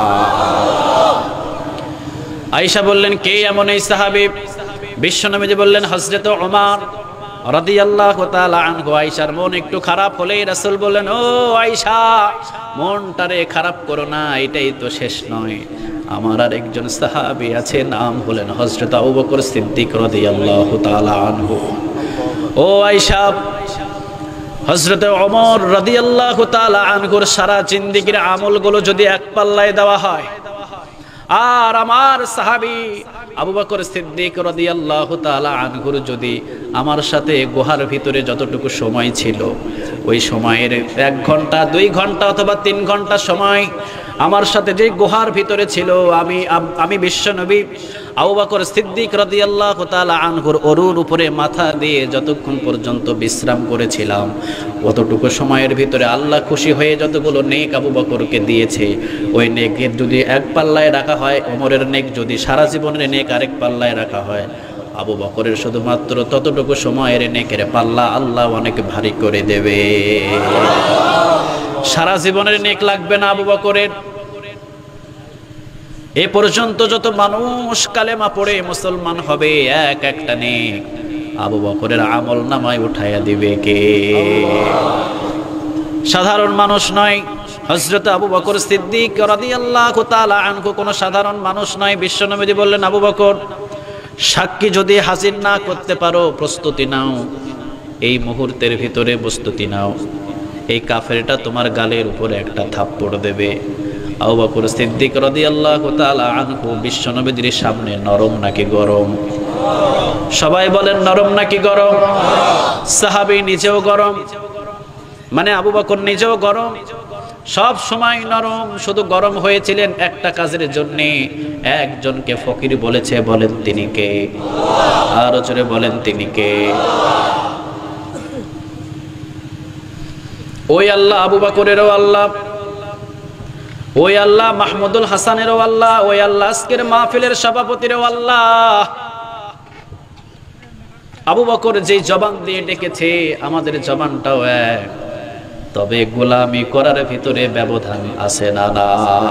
আয়েশা বললেন, কে এমন এই সাহাবী? বিশ্বনবী বললেন, হযরত ওমর রাদিয়াল্লাহু তাআলা আনহু। আয়েশার মন একটু খারাপ হলেই রাসূল বললেন, ও আয়েশা মনটারে খারাপ করো না, এটাই তো শেষ নয়, আমার আর একজন সাহাবী আছে, নাম হলেন হযরত আবু বকর সিদ্দিক রাদিয়াল্লাহু তাআলা আনহু। ও আয়েশা, হযরত ওমর রাদিয়াল্লাহু তাআলা আনহুর সারা জিন্দেগির আমলগুলো যদি এক পাল্লায় দেওয়া হয়, আর আমার সাহাবী আবু বকর সিদ্দিক রাদিয়াল্লাহু তাআলা আনহুর যদি আমার সাথে গুহার ভিতরে যতটুকু সময় ছিল, ওই সময়ের 1 ঘন্টা 2 ঘন্টা অথবা 3 ঘন্টা সময় আমার সাথে যে গুহার ভিতরে ছিল, আমি বিশ্বনবী আবু বকর সিদ্দিক রাদিয়াল্লাহু তাআলা আনহুর অরুর উপরে মাথা দিয়ে যতক্ষণ পর্যন্ত বিশ্রাম করেছিলাম, অতটুকু সময়ের ভিতরে আল্লাহ খুশি হয়ে যতগুলো নেক আবু বকরকে দিয়েছে, ওই নেকের যদি এক পাল্লায় রাখা হয়, ওমরের নেক যদি সারা জীবনের নেক আরেক পাল্লায় রাখা হয়, আবু বকরের শুধুমাত্র ততটুকু সময়ের নেকের পাল্লা আল্লাহ অনেক ভারী করে দেবে। সারা জীবনের নেক লাগবে না আবু বকরের। এ পর্যন্ত যত মানুষ কালেমা পড়ে মুসলমান হবে, এক একটা নেক আবু বকরের আমল নামায় উঠাইয়া দিবে কে? সাধারণ মানুষ নয়। হযরত আবু বকর সিদ্দিক রাদিয়াল্লাহু তাআলা আনহু কোনো সাধারণ মানুষ নয়। বিশ্বনবী বললেন, আবু বকর সাক্ষী যদি হাজির না করতে পারো, প্রস্তুতি নাও, এই মুহূর্তের ভিতরে প্রস্তুতি নাও, এই কাফেরটা তোমার গালের উপরে একটা থাপ্পড় দেবে। আবু বকর সিদ্দিক রাদিয়াল্লাহু তাআলা আনহু বিশ্বনবীর সামনে নরম নাকি গরম? সবাই বলেন নরম নাকি গরম? সাহাবী নিজেও গরম, মানে আবু বকর নিজেও গরম, সব সময় নরম। শুধু গরম হয়েছিলেন একটা কাজের জন্য, একজনকে ফকির বলেছে, বলেন তিনি কে? আরো জোরে বলেন তিনি কে? ওই আল্লাহ আবু বকরেরও আল্লাহ, ওই আল্লাহ মাহমুদুল হাসানেরও আল্লাহ, ওই আল্লাহ আজকের মাহফিলের সভাপতিরও আল্লাহ। আবু বকর যে জবান দিয়ে ডেকেছে আমাদের জবানটাও এক, তবে গোলামি করার ভিতরে ব্যবধান আছে না? না,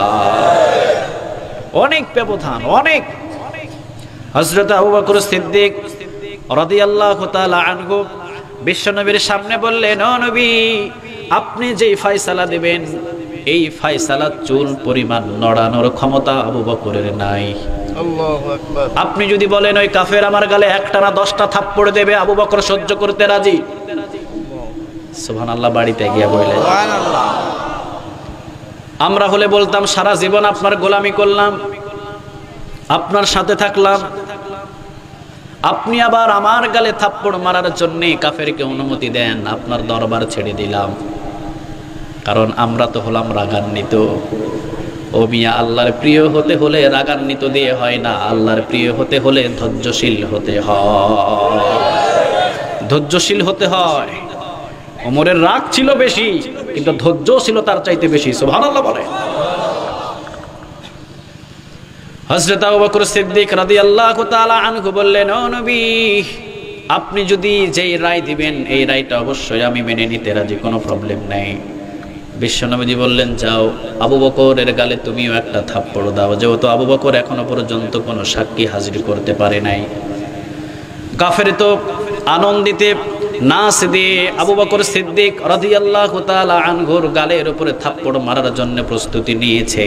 অনেক ব্যবধান, অনেক। হযরত আবু বকর সিদ্দিক রাদিয়াল্লাহু তাআলা আনহু বিশ্বনবীর সামনে বললেন, ও নবী, আপনি যেই ফয়সালা দিবেন এই ফয়সালা চুল পরিমাণ নড়ানোর ক্ষমতা আবু বকরের নাই। আল্লাহু আকবার। আপনি যদি বলেন ওই কাফের আমার গালে একটা না 10টা থাপ্পড় দেবে, আবু বকর সহ্য করতে রাজি। সুবহানাল্লাহ। বাড়িতে গিয়ে বললেন সুবহানাল্লাহ। আমরা হলে বলতাম সারা জীবন আপনার গোলামি করলাম, আপনার সাথে থাকলাম, আপনি আবার আমার গালে থাপ্পড় মারার জন্য কাফেরকে অনুমতি দেন, আপনার দরবার ছেড়ে দিলাম। কারণ আমরা তো হলাম রাগান্বিত। ও মিয়া, আল্লাহর প্রিয় হতে হলে রাগান্বিত দিয়ে হয় না, আল্লাহর প্রিয় হতে হলে ধৈর্যশীল হতে হয়, ধৈর্যশীল হতে হয়। ওমরের রাগ ছিল বেশি, কিন্তু ধৈর্য ছিল তার চাইতে বেশি। সুবহানাল্লাহ বলে। হযরত আবু বকর সিদ্দিক রাদিয়াল্লাহু তাআলা আনহু বললেন, ও নবী, আপনি যদি যেই রায় দিবেন এই রায়টা অবশ্যই আমি মেনে নিতে রাজি, কোনো প্রবলেম নাই। বিশ্বনবী বললেন, যাও আবু বকরের গালে তুমিও একটা থাপ্পড় দাও। যেহেতু আবু বকর এখনো পর্যন্ত কোনো সাক্ষী হাজির করতে পারে নাই, কাফের তো আনন্দিতে নাচ দিয়ে আবু বকর সিদ্দিক রাদিয়াল্লাহু তাআলা আনহুর গালের উপরে থাপ্পড় মারার জন্য প্রস্তুতি নিয়েছে।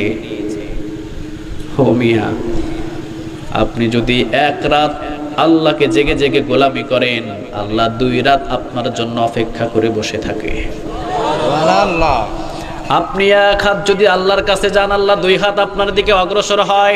ও মিয়া, আপনি যদি এক রাত আল্লাহকে জেগে জেগে গোলামি করেন, আল্লাহ 2 রাত আপনার জন্য অপেক্ষা করে বসে থাকে। সুবহানাল্লাহ। আপনি এক হাত যদি আল্লাহর কাছে যান, আল্লাহ 2 হাত আপনার দিকে অগ্রসর হয়।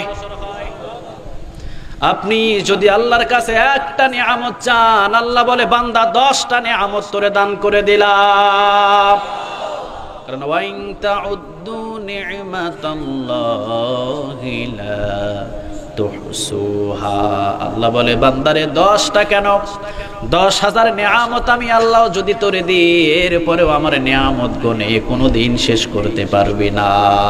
আপনি যদি আল্লাহর কাছে একটা নিয়ামত চান, আল্লাহ বলে বান্দা 10টা নিয়ামত তোরে দান করে দিলাম। কারণ ওয়াইন তাউদ্দু নি'মাতাল্লাহি লা তুহসুহা, আল্লাহ বলে বান্দারে 10টা কেন, 10,000 নিয়ামত আমি আল্লাহ যদি তোরে দিই, এরপরেও আমার নিয়ামত গুনে কোনোদিন শেষ করতে পারবি না।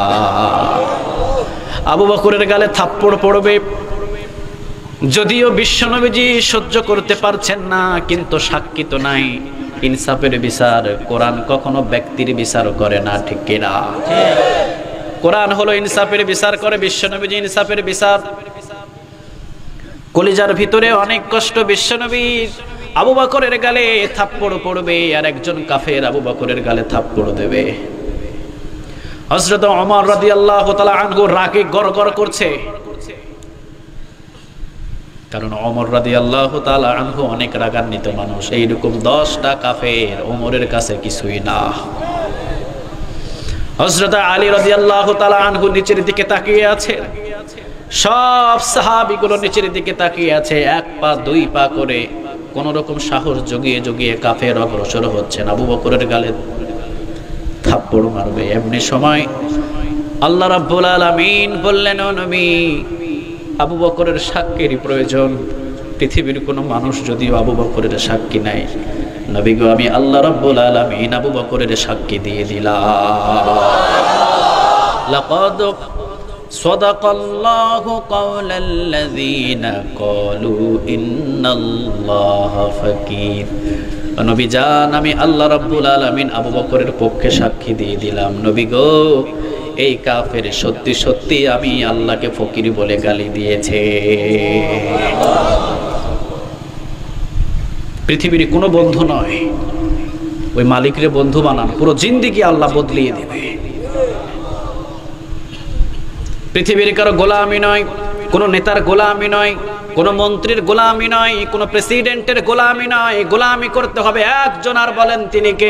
আবু বকরের গালে থাপ্পড় পড়বে, যদিও বিশ্বনবীজি সহ্য করতে পারছেন না, কিন্তু সাক্ষী তো নাই। ইনসাফের বিচার, কোরআন কখনো ব্যক্তির বিচার করে না, ঠিক কিনা? কোরআন হলো ইনসাফের বিচার করে, বিশ্বনবীজি ইনসাফের বিচার। কলিজার ভিতরে অনেক কষ্ট বিশ্বনবীর। আবু বকরের গালে থাপ্পড় পড়বে, আর একজন কাফের আবু বকরের গালে থাপ্পড় দেবে। হযরত ওমর রাদিয়াল্লাহু তাআলা আনহু রাগে গড়গড় করছে, কারণ ওমর রাদিয়াল্লাহু তাআলা আনহু অনেক রাগান্বিত মানুষ। এইরকম 10টা কাফের ওমরের কাছে কিছুই না। হযরত আলী রাদিয়াল্লাহু তাআলা আনহু নিচের দিকে তাকিয়ে আছে, সব সাহাবীগুলো নিচের দিকে তাকিয়ে আছে, 1 পা 2 পা করে কোন রকম সাহস জগিয়ে জগিয়ে কাফের অগ্রসর হচ্ছেন, আবু বকরের গালে থাপ্পড় মারবে। এমনি সময় আল্লাহ রাব্বুল আলামিন বললেন, ও নবী, আবু বকরের সাক্ষীর প্রয়োজন। পৃথিবীর কোনো মানুষ যদিও আবু বকরের সাক্ষী নাই, নবী গো, আমি আল্লাহ রাব্বুল আলামিন আবু বকরের সাক্ষী দিয়ে দিলাম। লাকাদ সাদাকাল্লাহু কাওলাল্লাযীনা ক্বালু ইন্নাল্লাহা ফাকীর। নবী জান, আমি আল্লাহ রাব্বুল আলামিন আবু বকরের পক্ষে সাক্ষী দিয়ে দিলাম। নবী গো, এই কাফের সত্যি সত্যি আমি আল্লাহকে ফকির বলে গালি দিয়েছে। পৃথিবীর কোনো বন্ধু নয়, ওই মালিকরে বন্ধু বানান, পুরো জিন্দেগি আল্লাহ বদলিয়ে দেবে। পৃথিবীর কারো গোলামি নয়, কোন নেতার গোলামি নয়, কোন মন্ত্রীর গোলামি নয়, কোন প্রেসিডেন্টের গোলামি নয়। গোলামি করতে হবে একজন, আর বলেন তিনি কে?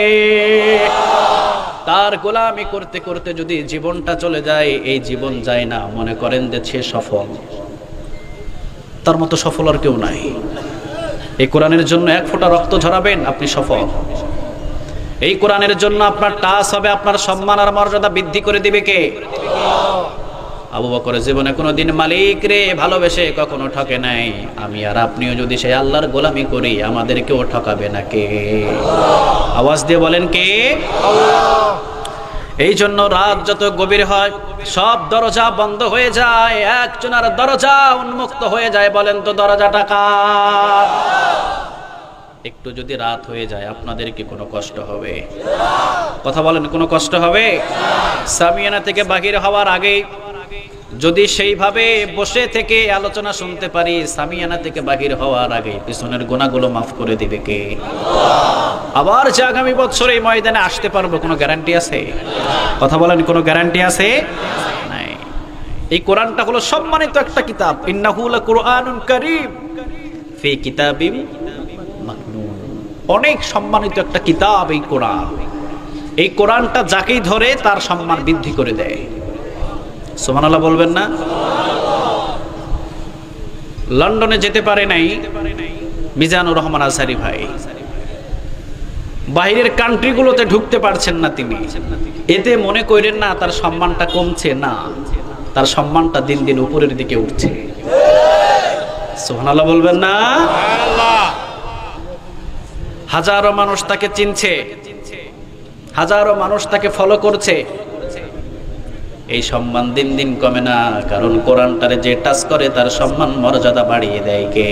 তার গোলামি করতে করতে যদি জীবনটা চলে যায়, এই জীবন যায় না, মনে করেন যে সে সফল। তার মতো সফল আর কেউ নাই। এই কোরআনের জন্য 1 ফোঁটা রক্ত ঝরাবেন, আপনি সফল। এই কোরআনের জন্য আপনার টাচ হবে, আপনার সম্মান আর মর্যাদা বৃদ্ধি করে দিবে কে? আবু বকরের জীবনে কোনোদিন মালিক রে ভালোবেসে কখনো ঠকে নাই। আমি আর আপনিও যদি সেই আল্লাহর গোলামি করি, আমাদেরকেও ঠকাবে না কে? আওয়াজ দিয়ে বলেন কে? আল্লাহ। এই জন্য রাত যত গভীর হয় সব দরজা বন্ধ হয়ে যায়, একজনের দরজা উন্মুক্ত হয়ে যায়। বলেন তো দরজাটা কার? একটু যদি রাত হয়ে যায় আপনাদের কি কোনো কষ্ট হবে? কথা বলেন, কোনো কষ্ট হবে? সামিয়ানা থেকে বাহির হওয়ার আগে যদি সেইভাবে বসে থেকে আলোচনা শুনতে পারি, সামিয়ানা থেকে বাহির হওয়ার আগে পিছনের গুনাহগুলো মাফ করে দিবে কে? আবার যে আগামী বছর এই ময়দানে আসতে পারবো কোনো গ্যারান্টি আছে? কথা বলেন, কোনো গ্যারান্টি আছে? নাই। এই কোরআনটা হলো সম্মানিত একটা কিতাব। ইন্নাহু লাকুরআনুন কারীম ফি কিতাবিম মাকনুন। অনেক সম্মানিত একটা কিতাব এই কোরআন। এই কোরআনটা যাকেই ধরে তার সম্মান বৃদ্ধি করে দেয়। সুবহানাল্লাহ বলবেন না? লন্ডনে যেতে পারে নাই মিজানুর রহমান আজহারি ভাই, বাইরের কান্ট্রিগুলোতে ঢুকতে পারছেন না তিনি। এতে মনে করেন না তার সম্মানটা কমছে, না, তার সম্মানটা দিন দিন উপরের দিকে উঠছে। সুবহানাল্লাহ বলবেন না? হাজারো মানুষ তাকে চিনছে, হাজারো মানুষ তাকে ফলো করছে। এই সম্মান দিন দিন কমে না, কারণ কোরআনটারে যে টাচ করে তার সম্মান মর্যাদা বাড়িয়ে দেয় কে?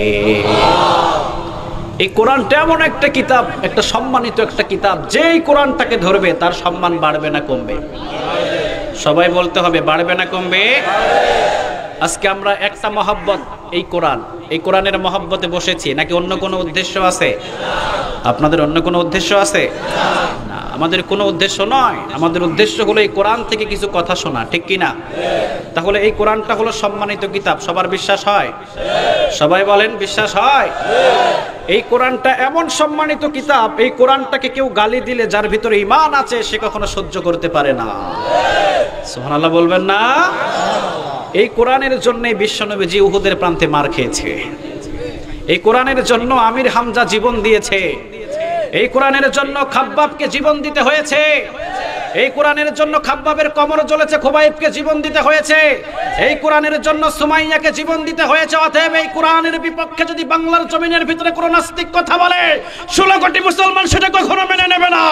এই কোরআনটা এমন একটা কিতাব, একটা সম্মানিত একটা কিতাব, যেই কোরআনটাকে ধরবে তার সম্মান বাড়বে না কমবে? সবাই বলতে হবে, বাড়বে না কমবে? আজকে আমরা একটা মহব্বত, এই কোরআন, এই কোরআনের মহব্বতে বসেছি, নাকি অন্য কোনো উদ্দেশ্য আছে? আপনাদের অন্য কোনো উদ্দেশ্য আছে? না, আমাদের কোনো উদ্দেশ্য নয়। আমাদের উদ্দেশ্য হলো এই কোরআন থেকে কিছু কথা শোনা, ঠিক কি না? তাহলে এই কোরআনটা হলো সম্মানিত কিতাব, সবার বিশ্বাস হয়? সবাই বলেন, বিশ্বাস হয়? এই কোরআনটা এমন সম্মানিত কিতাব, এই কোরআনটাকে কেউ গালি দিলে যার ভিতরে ঈমান আছে সে কখনো সহ্য করতে পারে না। সুবহানাল্লাহ বলবেন না? এই কোরআনের জন্যই বিশ্বনবীজি উহুদের প্রান্তে মার খেয়েছে। এই কোরআনের জন্য আমির হামজা জীবন দিয়েছে। এই কোরআনের জন্য খাব্বাবকে জীবন দিতে হয়েছে। এই কোরআনের জন্য খাব্বাবের কমর জ্বলেছে, খুবাইবকে জীবন দিতে হয়েছে। এই কোরআনের জন্য সুমাইয়াকে জীবন দিতে হয়েছে। অতএব এই কোরআনের বিপক্ষে যদি বাংলার জমিনের ভিতরে কোনো নাস্তিক কথা বলে 16 কোটি মুসলমান সেটা কখনো মেনে নেবে না।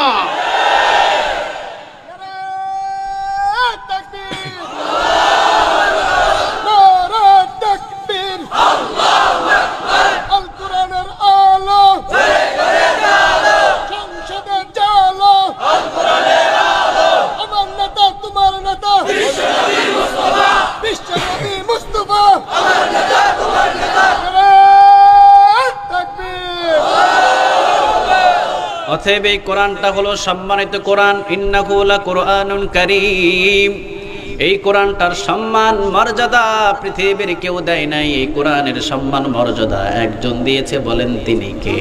অতএব এই কোরআনটা হলো সম্মানিত কোরআন। ইন্নাহু লাকুরআনুন কারীম। এই কোরআনটার সম্মান মর্যাদা পৃথিবীর কেউ দেয় নাই। এই কোরআনের সম্মান মর্যাদা একজন দিয়েছে, বলেন তিনি কে?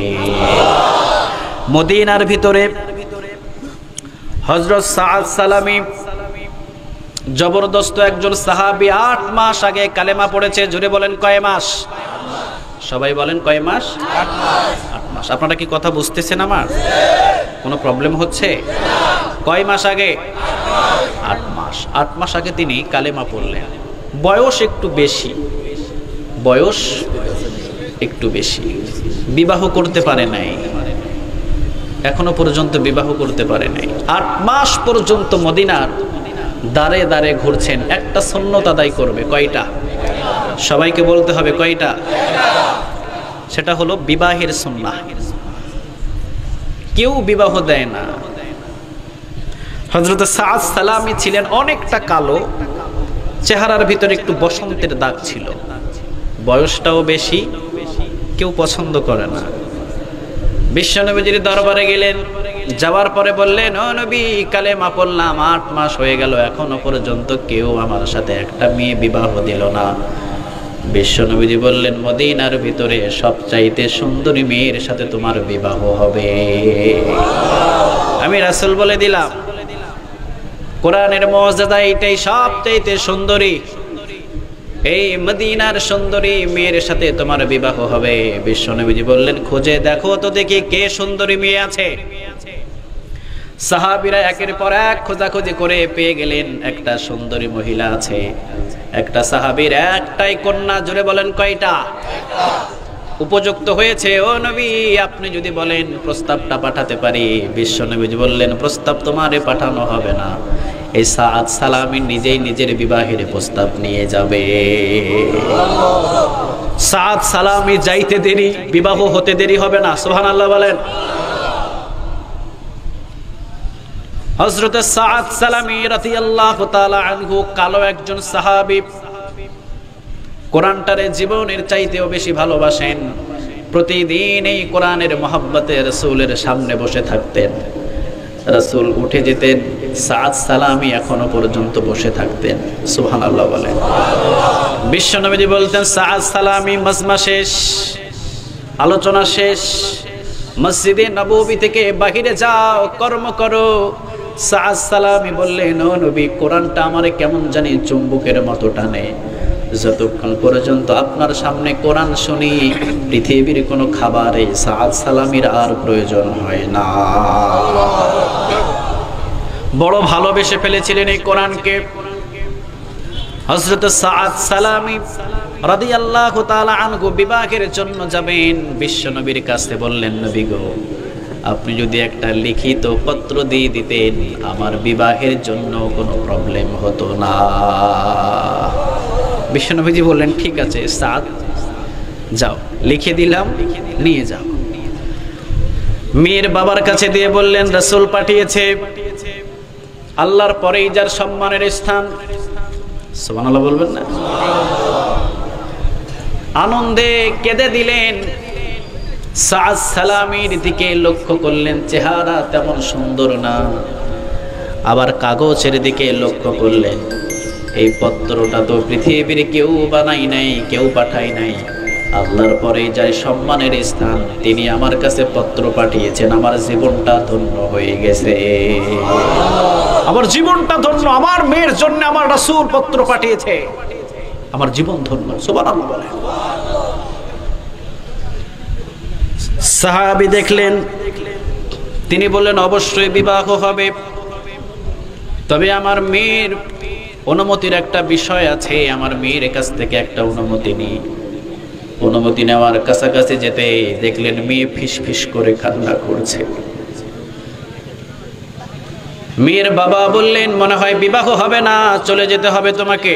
মদিনার ভিতরে হযরত সাদ সালামী জবরদস্ত একজন সাহাবী 8 মাস আগে কালেমা পড়েছে। জোরে বলেন কয় মাস? সবাই বলেন কয় মাস? 8 মাস। 8 মাস। আপনারা কি কথা বুঝতেছেন আমার? কোনো প্রবলেম হচ্ছে? কয় মাস আগে? 8 মাস। 8 মাস আগে তিনি কালেমা পড়লেন। বয়স একটু বেশি, বয়স একটু বেশি। বিবাহ করতে পারে নাই, এখনো পর্যন্ত বিবাহ করতে পারে নাই। 8 মাস পর্যন্ত মদিনার দাঁড়ে দাঁড়ে ঘুরছেন। একটা সুন্নত আদায় করবে, কয়টা? সবাইকে বলতে হবে কয়টা? সেটা হলো বিবাহের সুন্নাহ। কেউ বিবাহ দেয় না। হযরত সাদ সালামী ছিলেন অনেকটা কালো, চেহারার ভিতরে একটু বসন্তের দাগ ছিল, বয়সটাও বেশি, কেউ পছন্দ করে না। বিশ্বনবীজির দরবারে গেলেন, যাওয়ার পরে বললেন, ও নবী, কালেমা পড়লাম, 8 মাস হয়ে গেল, এখনো পর্যন্ত কেউ আমার সাথে একটা মেয়ে বিবাহ দিল না। বিশ্বনবীজি বললেন, মদিনার ভিতরে সবচাইতে সুন্দরী মেয়ের সাথে তোমার বিবাহ হবে। আমি রাসূল বলে দিলাম, কোরআনের মর্যাদা এটাই, সবচাইতে সুন্দরী এই মদিনার সুন্দরী মেয়ের সাথে তোমার বিবাহ হবে। বিশ্বনবীজি বললেন, খুঁজে দেখো তো দেখি কে সুন্দরী মেয়ে আছে। সাহাবীরা একের পর এক খোঁজাখুঁজি করে পেয়ে গেলেন একটা সুন্দরী মহিলা আছে। একটা সাহাবীর একটাই কন্যা। জোরে বলেন কয়টা? উপযুক্ত হয়েছে। ও নবী, আপনি যদি বলেন প্রস্তাবটা পাঠাতে পারি। বিশ্বনবীজি বললেন, প্রস্তাব তোমারে পাঠানো হবে না, এই সাদ সালামি নিজেই নিজের বিবাহের প্রস্তাব নিয়ে যাবে। সাদ সালামি যাইতে দেরি, বিবাহ হতে দেরি হবে না। সুবহানাল্লাহ বলেন। হযরত সাদ সালামি রাদিয়াল্লাহু তাআলা আনহু কালো একজন সাহাবী, কোরআনটারে জীবনের চাইতেও বেশি ভালোবাসেন। প্রতিদিন এই কোরআনের মহব্বতে রাসূলের সামনে বসে থাকতেন। রাসূল উঠে যেতেন, সাদ সালামি এখনো পর্যন্ত বসে থাকতেন। সুবহানাল্লাহ বলেন। বিশ্বনবীজি বলতেন, সাদ সালামি মাজমা শেষ, আলোচনা শেষ, মসজিদে নববী থেকে বাহিরে যাও, কর্ম করো। সাদ সালামি বললেন, ও নবী, কোরআনটা আমারে কেমন জানি চুম্বকের মতো টানে। যতক্ষণ পর্যন্ত আপনার সামনে কোরআন শুনি, পৃথিবীর কোনো খাবারে সাদ সালামির আর প্রয়োজন হয় না। বড় ভালোবেসে ফেলেছিলেন এই কোরআনকে। হযরত সাদ সালামি রাদিয়াল্লাহু তাআলা আনহু বিবাহের জন্য যাবেন। বিশ্বনবীর কাছে বললেন, নবী গো, আপনি যদি একটা লিখিত পত্র দিয়ে দিতেন, আমার বিবাহের জন্য কোনো প্রবলেম হতো না। বিশ্বনবীজি বললেন, ঠিক আছে সাদ, যাও, লিখে দিলাম, নিয়ে যাও। মেয়ের বাবার কাছে দিয়ে বললেন, রাসূল পাঠিয়েছে, আল্লাহর পরেই যার সম্মানের স্থান। সুবহানাল্লাহ বলবেন না? আনন্দে কেঁদে দিলেন। সাদ সালামির দিকে লক্ষ্য করলেন, চেহারা তেমন সুন্দর না। আবার কাগজের দিকে লক্ষ্য করলেন, এই পত্রটা তো পৃথিবীর কেউ বানাই নাই, কেউ পাঠাই নাই। আল্লাহর পরে যার সম্মানের স্থান, তিনি আমার কাছে পত্র পাঠিয়েছেন। আমার জীবনটা ধন্য হয়ে গেছে, আমার জীবনটা ধন্য। আমার মেয়ের জন্য আমার রাসূল পত্র পাঠিয়েছে, আমার জীবন ধন্য। সুবহানাল্লাহ বলেন। সাহাবী দেখলেন, তিনি বললেন, অবশ্যই বিবাহ হবে, তবে আমার মেয়ের অনুমতির একটা বিষয় আছে। আমার মেয়ের কাছ থেকে একটা অনুমতি নিই। অনুমতি নেওয়ার কাছাকাছি যেতে দেখলেন মেয়ে ফিস ফিস করে কান্না করছে। মেয়ের বাবা বললেন, মনে হয় বিবাহ হবে না, চলে যেতে হবে তোমাকে,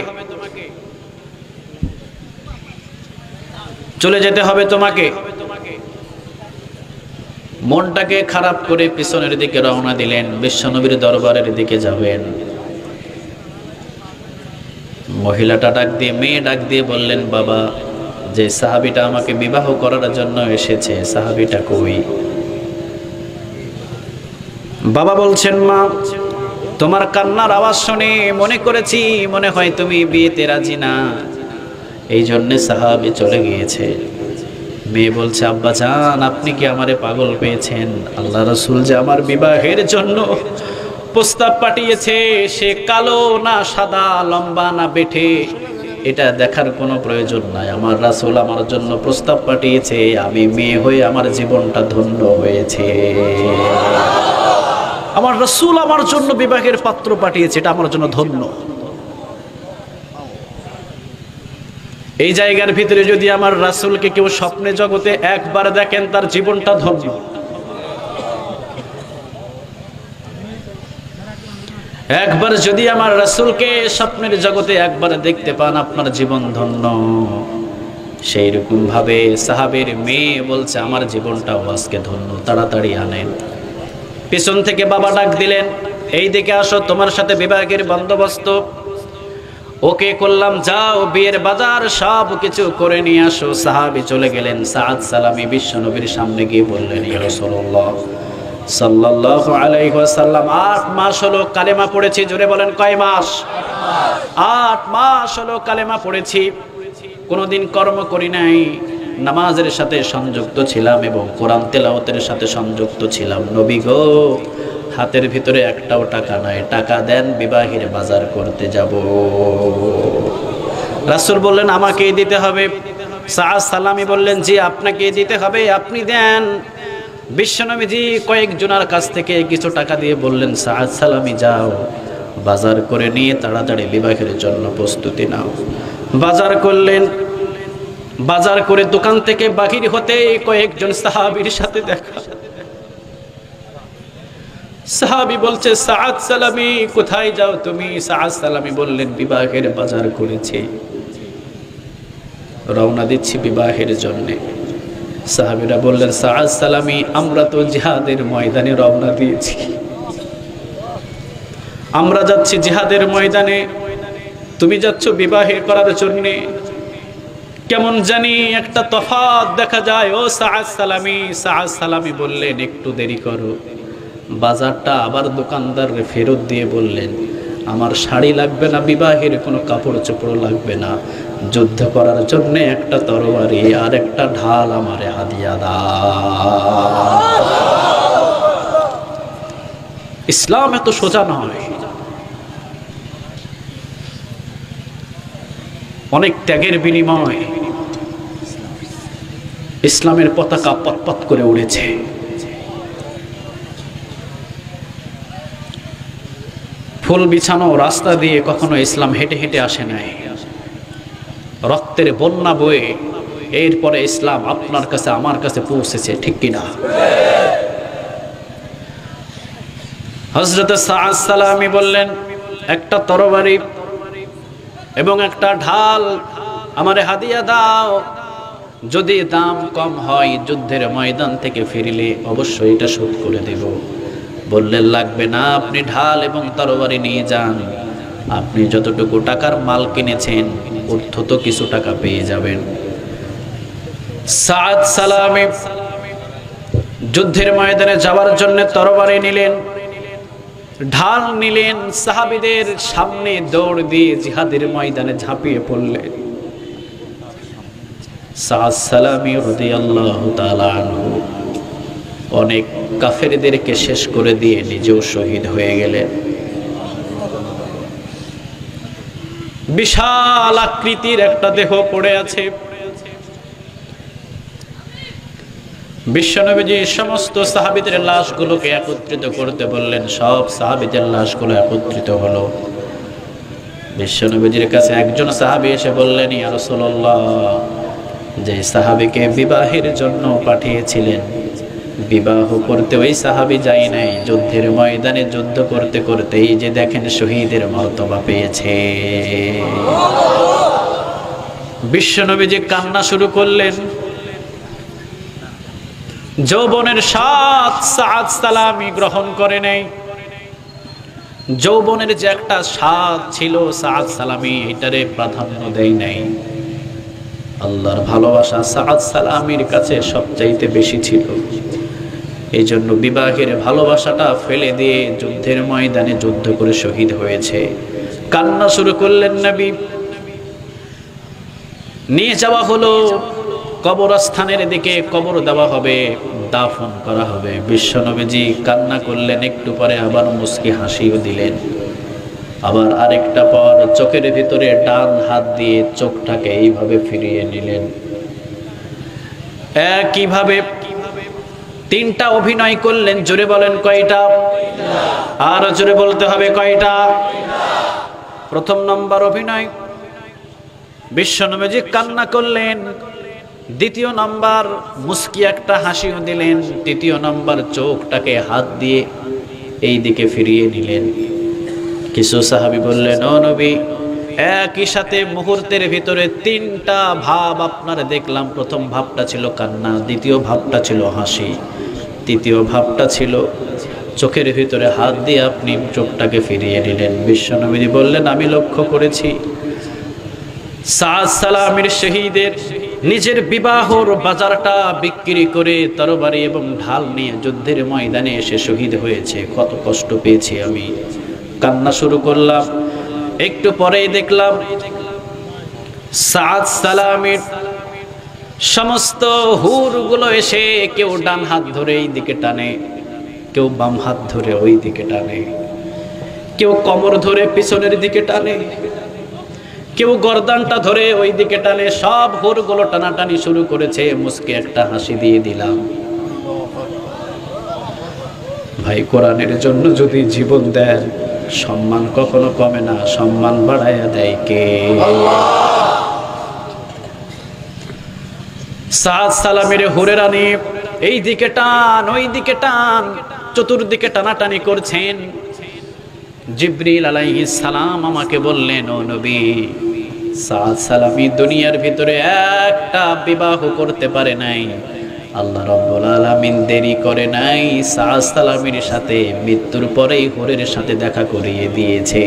চলে যেতে হবে তোমাকে। মনটাকে খারাপ করে পিছনের দিকে রওনা দিলেন, বিশ্বনবীর দরবারের দিকে যাবেন। মহিলাটা ডাক দিয়ে, মেয়ে ডাক দিয়ে বললেন, বাবা, যে সাহাবীটা আমাকে বিবাহ করার জন্য এসেছে, সাহাবীটা কই? বাবা বলছেন, মা, তোমার কান্নার আওয়াজ শুনে মনে করেছি মনে হয় তুমি বিয়েতে রাজি না, এই জন্য সাহাবী চলে গিয়েছে। মেয়ে বলছে, আব্বা জান, আপনি কি আমারে পাগল পেয়েছেন? আল্লাহ রাসূল যে আমার বিবাহের জন্য প্রস্তাব পাঠিয়েছে, সে কালো না সাদা, লম্বা না বেঠে, এটা দেখার কোনো প্রয়োজন নাই। আমার রাসূল আমার জন্য প্রস্তাব পাঠিয়েছে, আমি মেয়ে হয়ে আমার জীবনটা ধন্য হয়েছে। আমার রাসূল আমার জন্য বিবাহের পাত্র পাঠিয়েছে, এটা আমার জন্য ধন্য। এই জায়গার ভিতরে যদি আমার রাসূলকে কেউ স্বপ্নে জগতে একবার দেখেন, তার জীবনটা ধন্য। একবার যদি আমার রাসূলকে স্বপ্নের জগতে একবার দেখতে পান, আপনার জীবন ধন্য। সেই রকম ভাবে সাহাবীর মেয়ে বলছে, আমার জীবনটাও আজকে ধন্য, তাড়াতাড়ি আনেন। পিছন থেকে বাবা ডাক দিলেন, এই দিকে আসো, তোমার সাথে বিবাহের বন্দোবস্ত ওকে করলাম, যাও বিয়ের বাজার সব কিছু করে নিয়ে আসো। সাহাবী চলে গেলেন। সাদ সালামি বিশ্বনবীর সামনে গিয়ে বললেন, ইয়া রাসূলুল্লাহ সাল্লাল্লাহু আলাইহি ওয়াসাল্লাম, 8 মাস হলো কালেমা পড়েছি। জোরে বলেন, কয় মাস? 8 মাস হলো কালেমা পড়েছি, কোনোদিন কর্ম করি নাই, নামাজের সাথে সংযুক্ত ছিলাম এবং কোরআন তেলাওয়াতের সাথে সংযুক্ত ছিলাম। নবী গো, হাতের ভিতরে একটাও টাকা নাই, টাকা দেন, বিবাহের বাজার করতে যাব। রাসূল বললেন, আমাকেই দিতে হবে। সাদ সালামি বললেন, জি, আপনাকেই দিতে হবে, আপনি দেন। বিশ্বনবীজি কয়েকজনের কাছ থেকে কিছু টাকা দিয়ে বললেন, সাদ সালামি যাও, বাজার করে নিয়ে তাড়াতাড়ি বিবাহের জন্য প্রস্তুতি নাও। বাজার করলেন। বাজার করে দোকান থেকে বাহির হতে কয়েকজন সাহাবীর সাথে দেখা। সাহাবী বলছে, সাআদ সালামি কোথায় যাও তুমি? সাআদ সালামি বললেন, বিবাহের বাজার করেছি, রওনা দিচ্ছি বিবাহের জন্য। সাহাবীরা বললেন, সাআদ সালামি আমরা তো জিহাদের ময়দানে রওনা দিয়েছি, আমরা যাচ্ছি জিহাদের ময়দানে, তুমি যাচ্ছ বিবাহে করার জন্য। কেমন জানি একটা তফাৎ দেখা যায়। ও সাআদ সালামি। সাআদ সালামি বললেন, একটু দেরি করো। বাজারটা আবার দোকানদার ফেরত দিয়ে বললেন, আমার শাড়ি লাগবে না, বিবাহের কোনো কাপড় চোপড় লাগবে না, যুদ্ধ করার জন্য একটা তরবারি আর একটা ঢাল আমারে হাদিয়া দাও। ইসলাম এত সোজা নয়, অনেক ত্যাগের বিনিময় ইসলামের পতাকা পতপত করে উড়েছে। ফুল বিছানো রাস্তা দিয়ে কখনো ইসলাম হেঁটে হেঁটে আসে নাই, রক্তের বন্যা বয়ে এরপরে ইসলাম আপনার কাছে আমার কাছে পৌঁছেছে, ঠিক কিনা? হযরত সাআদ সালামি বললেন, একটা তরবারি এবং একটা ঢাল আমারে হাদিয়া দাও, যদি দাম কম হয় যুদ্ধের ময়দান থেকে ফিরলে অবশ্যই এটা শোধ করে দেব। বললেন, লাগবে না, আপনি ঢাল এবং তরবারি নিয়ে যান, আপনি যতটুকু টাকার মাল কিনেছেন অর্থ তো কিছু টাকা পেয়ে যাবেন। সাআদ সালামি যুদ্ধের ময়দানে যাওয়ার জন্য তরবারি নিলেন, ঢাল নিলেন, সাহাবীদের সামনে দৌড় দিয়ে জিহাদের ময়দানে ঝাঁপিয়ে পড়লেন। সাআদ সালামি রাদিয়াল্লাহু তাআলা আনহু অনেক কাফেরদেরকে শেষ করে দিয়ে নিজেও শহীদ হয়ে গেলেন। বিশাল আকৃতির একটা দেহ পড়ে আছে। বিশ্বনবীজি সমস্ত সাহাবীদের লাশগুলোকে একত্রিত করতে বললেন, সব সাহাবীদের লাশগুলো একত্রিত হলো। বিশ্বনবীজির কাছে একজন সাহাবী এসে বললেন, ইয়া রাসূলুল্লাহ, যে সাহাবীকে বিবাহের জন্য পাঠিয়েছিলেন, বিবাহ করতে ওই সাহাবী যাই নাই, যুদ্ধের ময়দানে যুদ্ধ করতে করতেই যে দেখেন শহীদের মর্তবা পেয়েছে। বিশ্বনবীজি কান্না শুরু করলেন। যৌবনের স্বাদ সাআদ সালামি গ্রহণ করে নেই। যৌবনের যে একটা স্বাদ ছিল সাআদ সালামি এটারে প্রাধান্য দেয় নাই। আল্লাহর ভালোবাসা সাআদ সালামির কাছে সবচাইতে বেশি ছিল। এই জন্য বিবাহের ভালোবাসাটা ফেলে দিয়ে যুদ্ধের ময়দানে যুদ্ধ করে শহীদ হয়েছে। কান্না শুরু করলেন নবী। নিয়ে যাওয়া হলো কবরস্থানের দিকে, কবর দেওয়া হবে, দাফন করা হবে। বিশ্বনবীজি কান্না করলেন, একটু পরে আবার মুস্কি হাসিও দিলেন। আবার আরেকটা পর চোখের ভিতরে ডান হাত দিয়ে চোখটাকে এইভাবে ফিরিয়ে নিলেন। একইভাবে তিনটা অভিনয় করলেন। জোরে বলেন কয়টা? আর জোরে বলতে হবে কয়টা? প্রথম নম্বর অভিনয়, বিশ্বনবীজি কান্না করলেন। দ্বিতীয় নাম্বার মুস্কি একটা হাসিও দিলেন। তৃতীয় নাম্বার চোখটাকে হাত দিয়ে এই দিকে ফিরিয়ে নিলেন। কিছু সাহাবী বললেন, ও নবী, একই সাথে মুহূর্তের ভিতরে তিনটা ভাব আপনার দেখলাম। প্রথম ভাবটা ছিল কান্না, দ্বিতীয় ভাবটা ছিল হাসি, তৃতীয় ভাবটা ছিল চোখের ভিতরে হাত দিয়ে আপনি চোখটাকে ফিরিয়ে নিলেন। বিশ্বনবী বললেন, আমি লক্ষ্য করেছি সাআদ সালামির শহীদের নিজের বিবাহর বাজারটা বিক্রি করে তরবারি এবং ঢাল নিয়ে যুদ্ধের ময়দানে এসে শহীদ হয়েছে। কত কষ্ট পেয়েছি আমি। কান্না শুরু করলাম। একটু পরেই দেখলাম সাআদ সালামির সমস্ত হুরগুলো এসে কেউ ডান হাত ধরে এই দিকে টানে, কেউ বাম হাত ধরে ওই দিকে টানে, কেউ কোমর ধরে পিছনের দিকে টানে, কেউ গর্দানটা ধরে ওই দিকে টানে। সব হুরগুলো টানাটানি শুরু করেছে। মুস্কি একটা হাসি দিয়ে দিলাম। ভাই, কোরআনের জন্য যদি জীবন দেন সম্মান কখনো কমে না, সম্মান বাড়াইয়া দেয় কে? সাআদ সালামের হুরেরানি এই দিকে টান ওই দিকে টান, চতুর্দিকে টানাটানি করছেন। জিবরিল আলাইহিস সালাম আমাকে বললেন, ও নবী, সাদ সালামি দুনিয়ার ভিতরে একটা বিবাহ করতে পারে নাই, আল্লাহ রাব্বুল আলামিন দেরি করে নাই, সাদ সালামির সাথে মৃত্যুর পরেই হুরের সাথে দেখা করিয়ে দিয়েছে।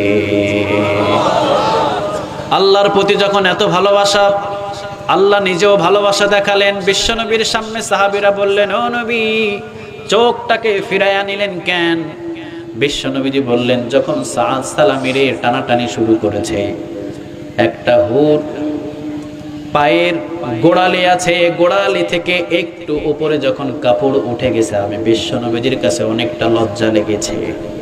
আল্লাহর প্রতি যখন এত ভালোবাসা, আল্লাহ নিজেও ভালোবাসা দেখালেন। বিশ্বনবীর সামনে সাহাবীরা বললেন, ও নবী, চোখটাকে ফিরাইয়া নিলেন কেন? বিশ্বনবীজি বললেন, যখন সাদ সালামির টানাটানি শুরু করেছে, একটা হুর পায়ের গোড়ালি আছে, গোড়ালি থেকে একটু উপরে যখন কাপড় উঠে গেছে, আমি বিশ্বনবীজির কাছে অনেকটা লজ্জা লেগেছে,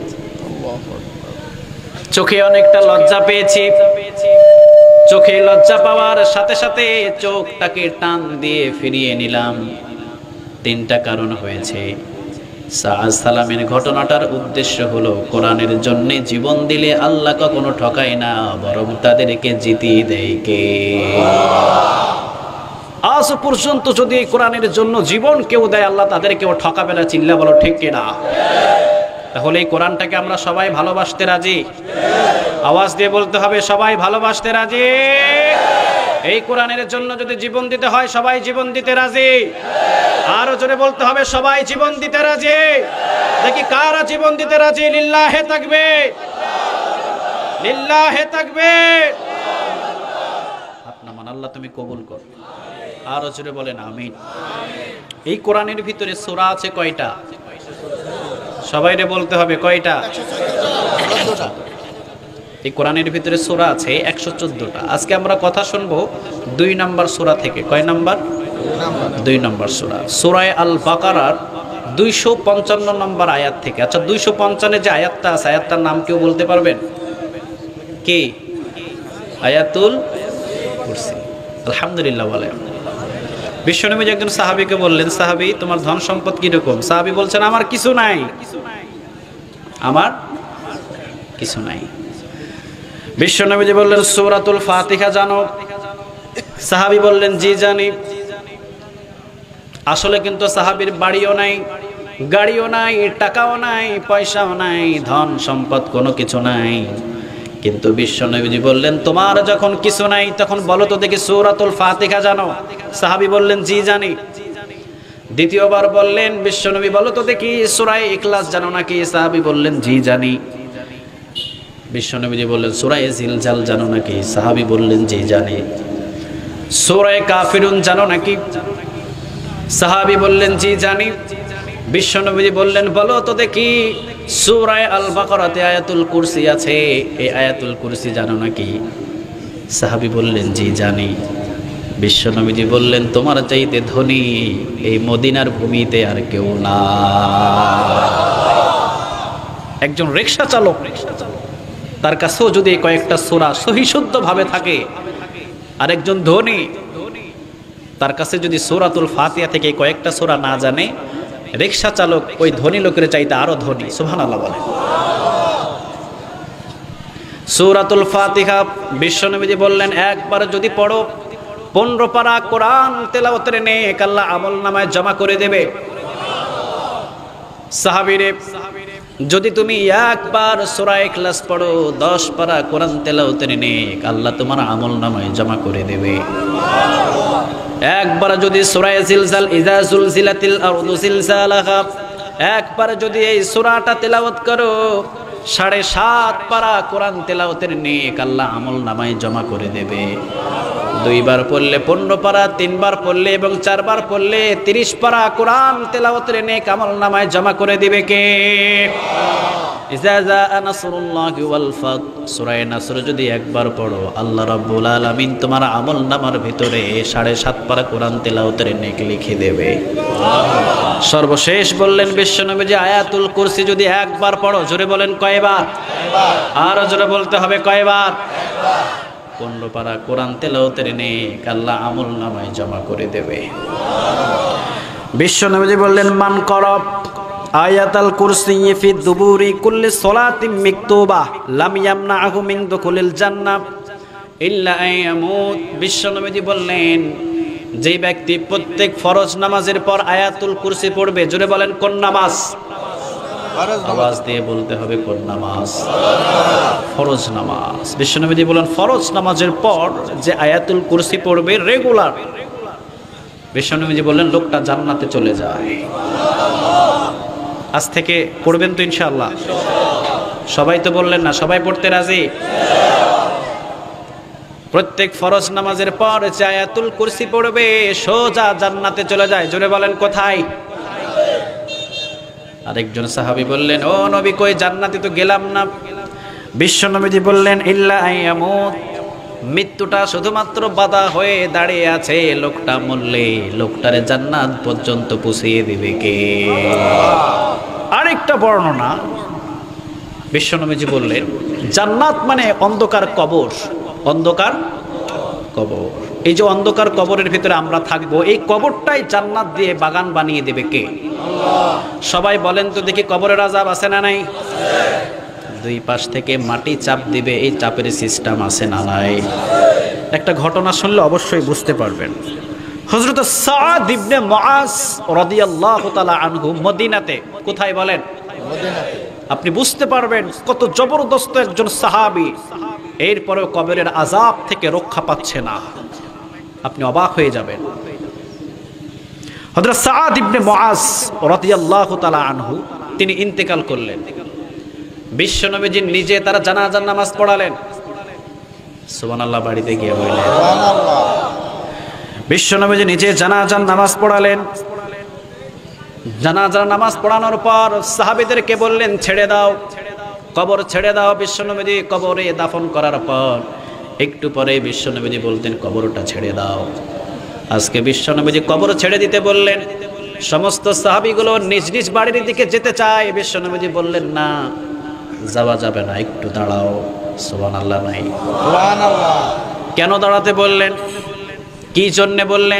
চোখে অনেকটা লজ্জা পেয়েছি। চোখে লজ্জা পাওয়ার সাথে সাথে চোখটাকে টান দিয়ে ফিরিয়ে নিলাম। তিনটা কারণ হয়েছে। সাদ সালামের ঘটনাটার উদ্দেশ্য হলো, কোরআনের জন্য জীবন দিলে আল্লাহ কখনো ঠকায় না, বরং তাদেরকে জিতিয়ে দেয় কে? আজ পর্যন্ত যদি এই কোরআনের জন্য জীবন কেউ দেয়, আল্লাহ তাদেরকেও ঠকাবে না। চিল্লা বলো ঠিক কিনা? তাহলে এই কোরআনটাকে আমরা সবাই ভালোবাসতে রাজি? আওয়াজ দিয়ে বলতে হবে, সবাই ভালোবাসতে রাজি? এই কোরআনের জন্য যদি জীবন দিতে হয়, সবাই জীবন দিতে রাজি? আরো জোরে বলতে হবে, সবাই জীবন দিতে রাজি? দেখি কারা জীবন দিতে রাজি? লিল্লাহে তাকবীর, লিল্লাহে তাকবীর। আপনার মান আল্লাহ তুমি কবুল কর। আরো জোরে বলেন আমিন। এই কোরআনের ভিতরে সূরা আছে কয়টা? সবাইরে বলতে হবে কয়টা? এই কোরআনের ভিতরে সূরা আছে 114টা। আজকে আমরা কথা শুনবো 2 নম্বর সূরা থেকে। কয় নাম্বার? 2 নম্বর সূরা, সূরা আল বাকারার 255 নম্বর আয়াত থেকে। আচ্ছা, 255 যে আয়াতটা আছে, আয়াতটার নাম কেউ বলতে পারবেন কি? আয়াতুল কুরসি। আলহামদুলিল্লাহ বলেন। বিশ্বনবী একজন সাহাবীকে বললেন, সাহাবী, তোমার ধন সম্পদ কি রকম? সাহাবী বলছেন, আমার কিছু নাই, আমার কিছু নাই। বিশ্বনবী বললেন, সূরাতুল ফাতিহা জানো? সাহাবী বললেন, জি জানি। আসলে কিন্তু সাহাবীর বাড়িও নাই, গাড়িও নাই, টাকাও নাই, পয়সাও নাই, ধন সম্পদ কোনো কিছু নাই। কিন্তু বিশ্বনবী বললেন, তোমার যখন কিছু নাই, তখন বলো তো দেখি সূরাতুল ফাতিহা জানো? সাহাবী বললেন, জি জানি। দ্বিতীয়বার বললেন, বিশ্বনবী বলো তো দেখি সূরা ইখলাস জানো নাকি? সাহাবী বললেন, জি জানি। বিশ্বনবী বললেন, সূরা জিলজাল জানো নাকি? সাহাবী বললেন, জি জানি। সূরা কাফিরুন জানো নাকি? সাহাবী বললেন, জি জানি। বিশ্বনবী বললেন, বলো তো দেখি সূরা আল বাকারাতে আয়াতুল কুরসি আছে, এই আয়াতুল কুরসি জানো নাকি? সাহাবী বললেন, জি জানি। বিশ্বনবী বললেন, তোমার চাইতে ধনী এই মদিনার ভূমিতে আর কেউ না। একজন রিকশা চালক, তার কাছেও যদি কয়েকটা সূরা সহি শুদ্ধ ভাবে থাকে, আর একজন ধনী, তার কাছে যদি সূরাতুল ফাতিহা থেকে কয়েকটা সূরা না জানে, রিকশা চালক ওই ধনী লোকের চাইতে আরো ধনী। সুবহানাল্লাহ বলেন। সূরাতুল ফাতিহা বিশ্বনবী বললেন, একবার যদি পড়ো 15 পারা কোরআন তেলাওয়াতের নেক আল্লাহ আমলনামায় জমা করে দেবে। সাহাবীরে, যদি তুমি একবার সূরা ইখলাস পড়ো, 10 পারা কোরআন তেলাওয়াতের নেক আল্লাহ তোমার আমলনামায় জমা করে দেবে। একবার যদি সূরা জিলজাল, ইযা জুলজিলাতিল আরদু জিলজালাহা, একবার যদি এই সূরাটা তেলাওয়াত করো, 7.5 পারা কোরআন তেলাওয়াতের নেক আল্লাহ আমলনামায় জমা করে দেবে। 2 বার পড়লে 15 পারা, 3 বার পড়লে এবং 4 বার পড়লে 30 পারা কোরআন তেলাওয়াতের নেক আমলনামায় জমা করে দিবে কে? ইযা জাআ নাসরুল্লাহি ওয়াল ফাত, সূরা নাসর যদি একবার পড়ো, আল্লাহ রাব্বুল আলামিন তোমার আমলনামার ভিতরে 7.5 পারা কোরআন তেলাওয়াতের নেক লিখে দেবে। সর্বশেষ বললেন বিশ্বনবী, আয়াতুল কুরসি যদি একবার পড়ো, জোরে বলেন কয়বার? আরো জোরে বলতে হবে কয়বার? 15 পারা কোরআন তেলাওয়াতের নেক আল্লাহ আমলনামায় জমা করে দেবে। বিশ্বনবী বললেন, মান করব আয়াতুল কুরসি ফি দুবুরি কুল্লি সালাতিন মাকতুবা লাম ইয়ামনাহু মিন দুখুলিল জান্নাহ ইল্লা আয়ামুত। বিশ্বনবী বললেন, যে ব্যক্তি প্রত্যেক ফরজ নামাজের পর আয়াতুল কুরসি পড়বে, জোরে বলেন কোন নামাজ? আওয়াজ দিয়ে বলতে হবে কোন নামাজ? ফরজ নামাজ। বিশ্বনবী বলেন ফরজ নামাজের পর যে আয়াতুল কুরসি পড়বে রেগুলার, বিশ্বনবী বললেন লোকটা জান্নাতে চলে যায়। আজ থেকে পড়বেন তো ইনশাআল্লাহ? সবাই তো বললেন না, সবাই পড়তে রাজি? প্রত্যেক ফরজ নামাজের পর যে আয়াতুল কুরসি পড়বে সোজা জান্নাতে চলে যায়। জোরে বলেন কোথায়? আরেকজন সাহাবী বললেন ও নবী কই জান্নাতে তো গেলাম না। বিশ্বনবী বললেন ইল্লা আইয়ামুত, মৃত্যুটা শুধুমাত্র বাধা হয়ে দাঁড়িয়ে আছে, লোকটা মরলে লোকটারে জান্নাত পর্যন্ত পৌঁছিয়ে দিবে কে? আরেকটা বর্ণনা বিশ্বনবী বললেন জান্নাত মানে অন্ধকার কবর, অন্ধকার কবর। এই যে অন্ধকার কবরের ভিতরে আমরা থাকবো, এই কবরটাই জান্নাত দিয়ে বাগান বানিয়ে দেবে কে? সবাই বলেন তো দেখি, কবরের আযাব আছে না নাই? দুই পাশ থেকে মাটি চাপ দিবে, এই চাপের সিস্টেম আছে না নাই? একটা ঘটনা শুনলে অবশ্যই বুঝতে পারবেন। হযরত সাদ ইবনে মুআজ রাদিয়াল্লাহু তাআলা আনহু মদিনাতে, কোথায় বলেন? মদিনাতে। আপনি বুঝতে পারবেন কত জবরদস্ত একজন সাহাবী, এরপরেও কবরের আযাব থেকে রক্ষা পাচ্ছে না। আপনি অবাক হয়ে যাবেন। হযরত সাদ ইবনে মুআজ রাদিয়াল্লাহু তাআলা আনহু তিনি ইন্তেকাল করলেন। বিশ্বনবীজি নিজে তারা জানাজার নামাজ পড়ালেন। সুবহানাল্লাহ, বাড়িতে গিয়ে বললেন সুবহানাল্লাহ। বিশ্বনবীজি নিজে জানাজার নামাজ পড়ালেন। জানাজার নামাজ পড়ানোর পর সাহাবীদেরকে বললেন ছেড়ে দাও, কবর ছেড়ে দাও। বিশ্বনবীজি কবরে দাফন করার পর একটু পরে বিশ্বনবীজি বলতেন কবরটা ছেড়ে দাও। আজকে বিশ্বনবীজি কবর ছেড়ে দিতে বললেন। সমস্ত সাহাবীগুলো নিজ নিজ বাড়ির দিকে যেতে চায়। বিশ্বনবীজি বললেন না, যাওয়া যাবে না, একটু দাঁড়াও। সুবহানাল্লাহ নাই? সুবহানাল্লাহ। কেন দাঁড়াতে বললেন? কি জন্য বললেন?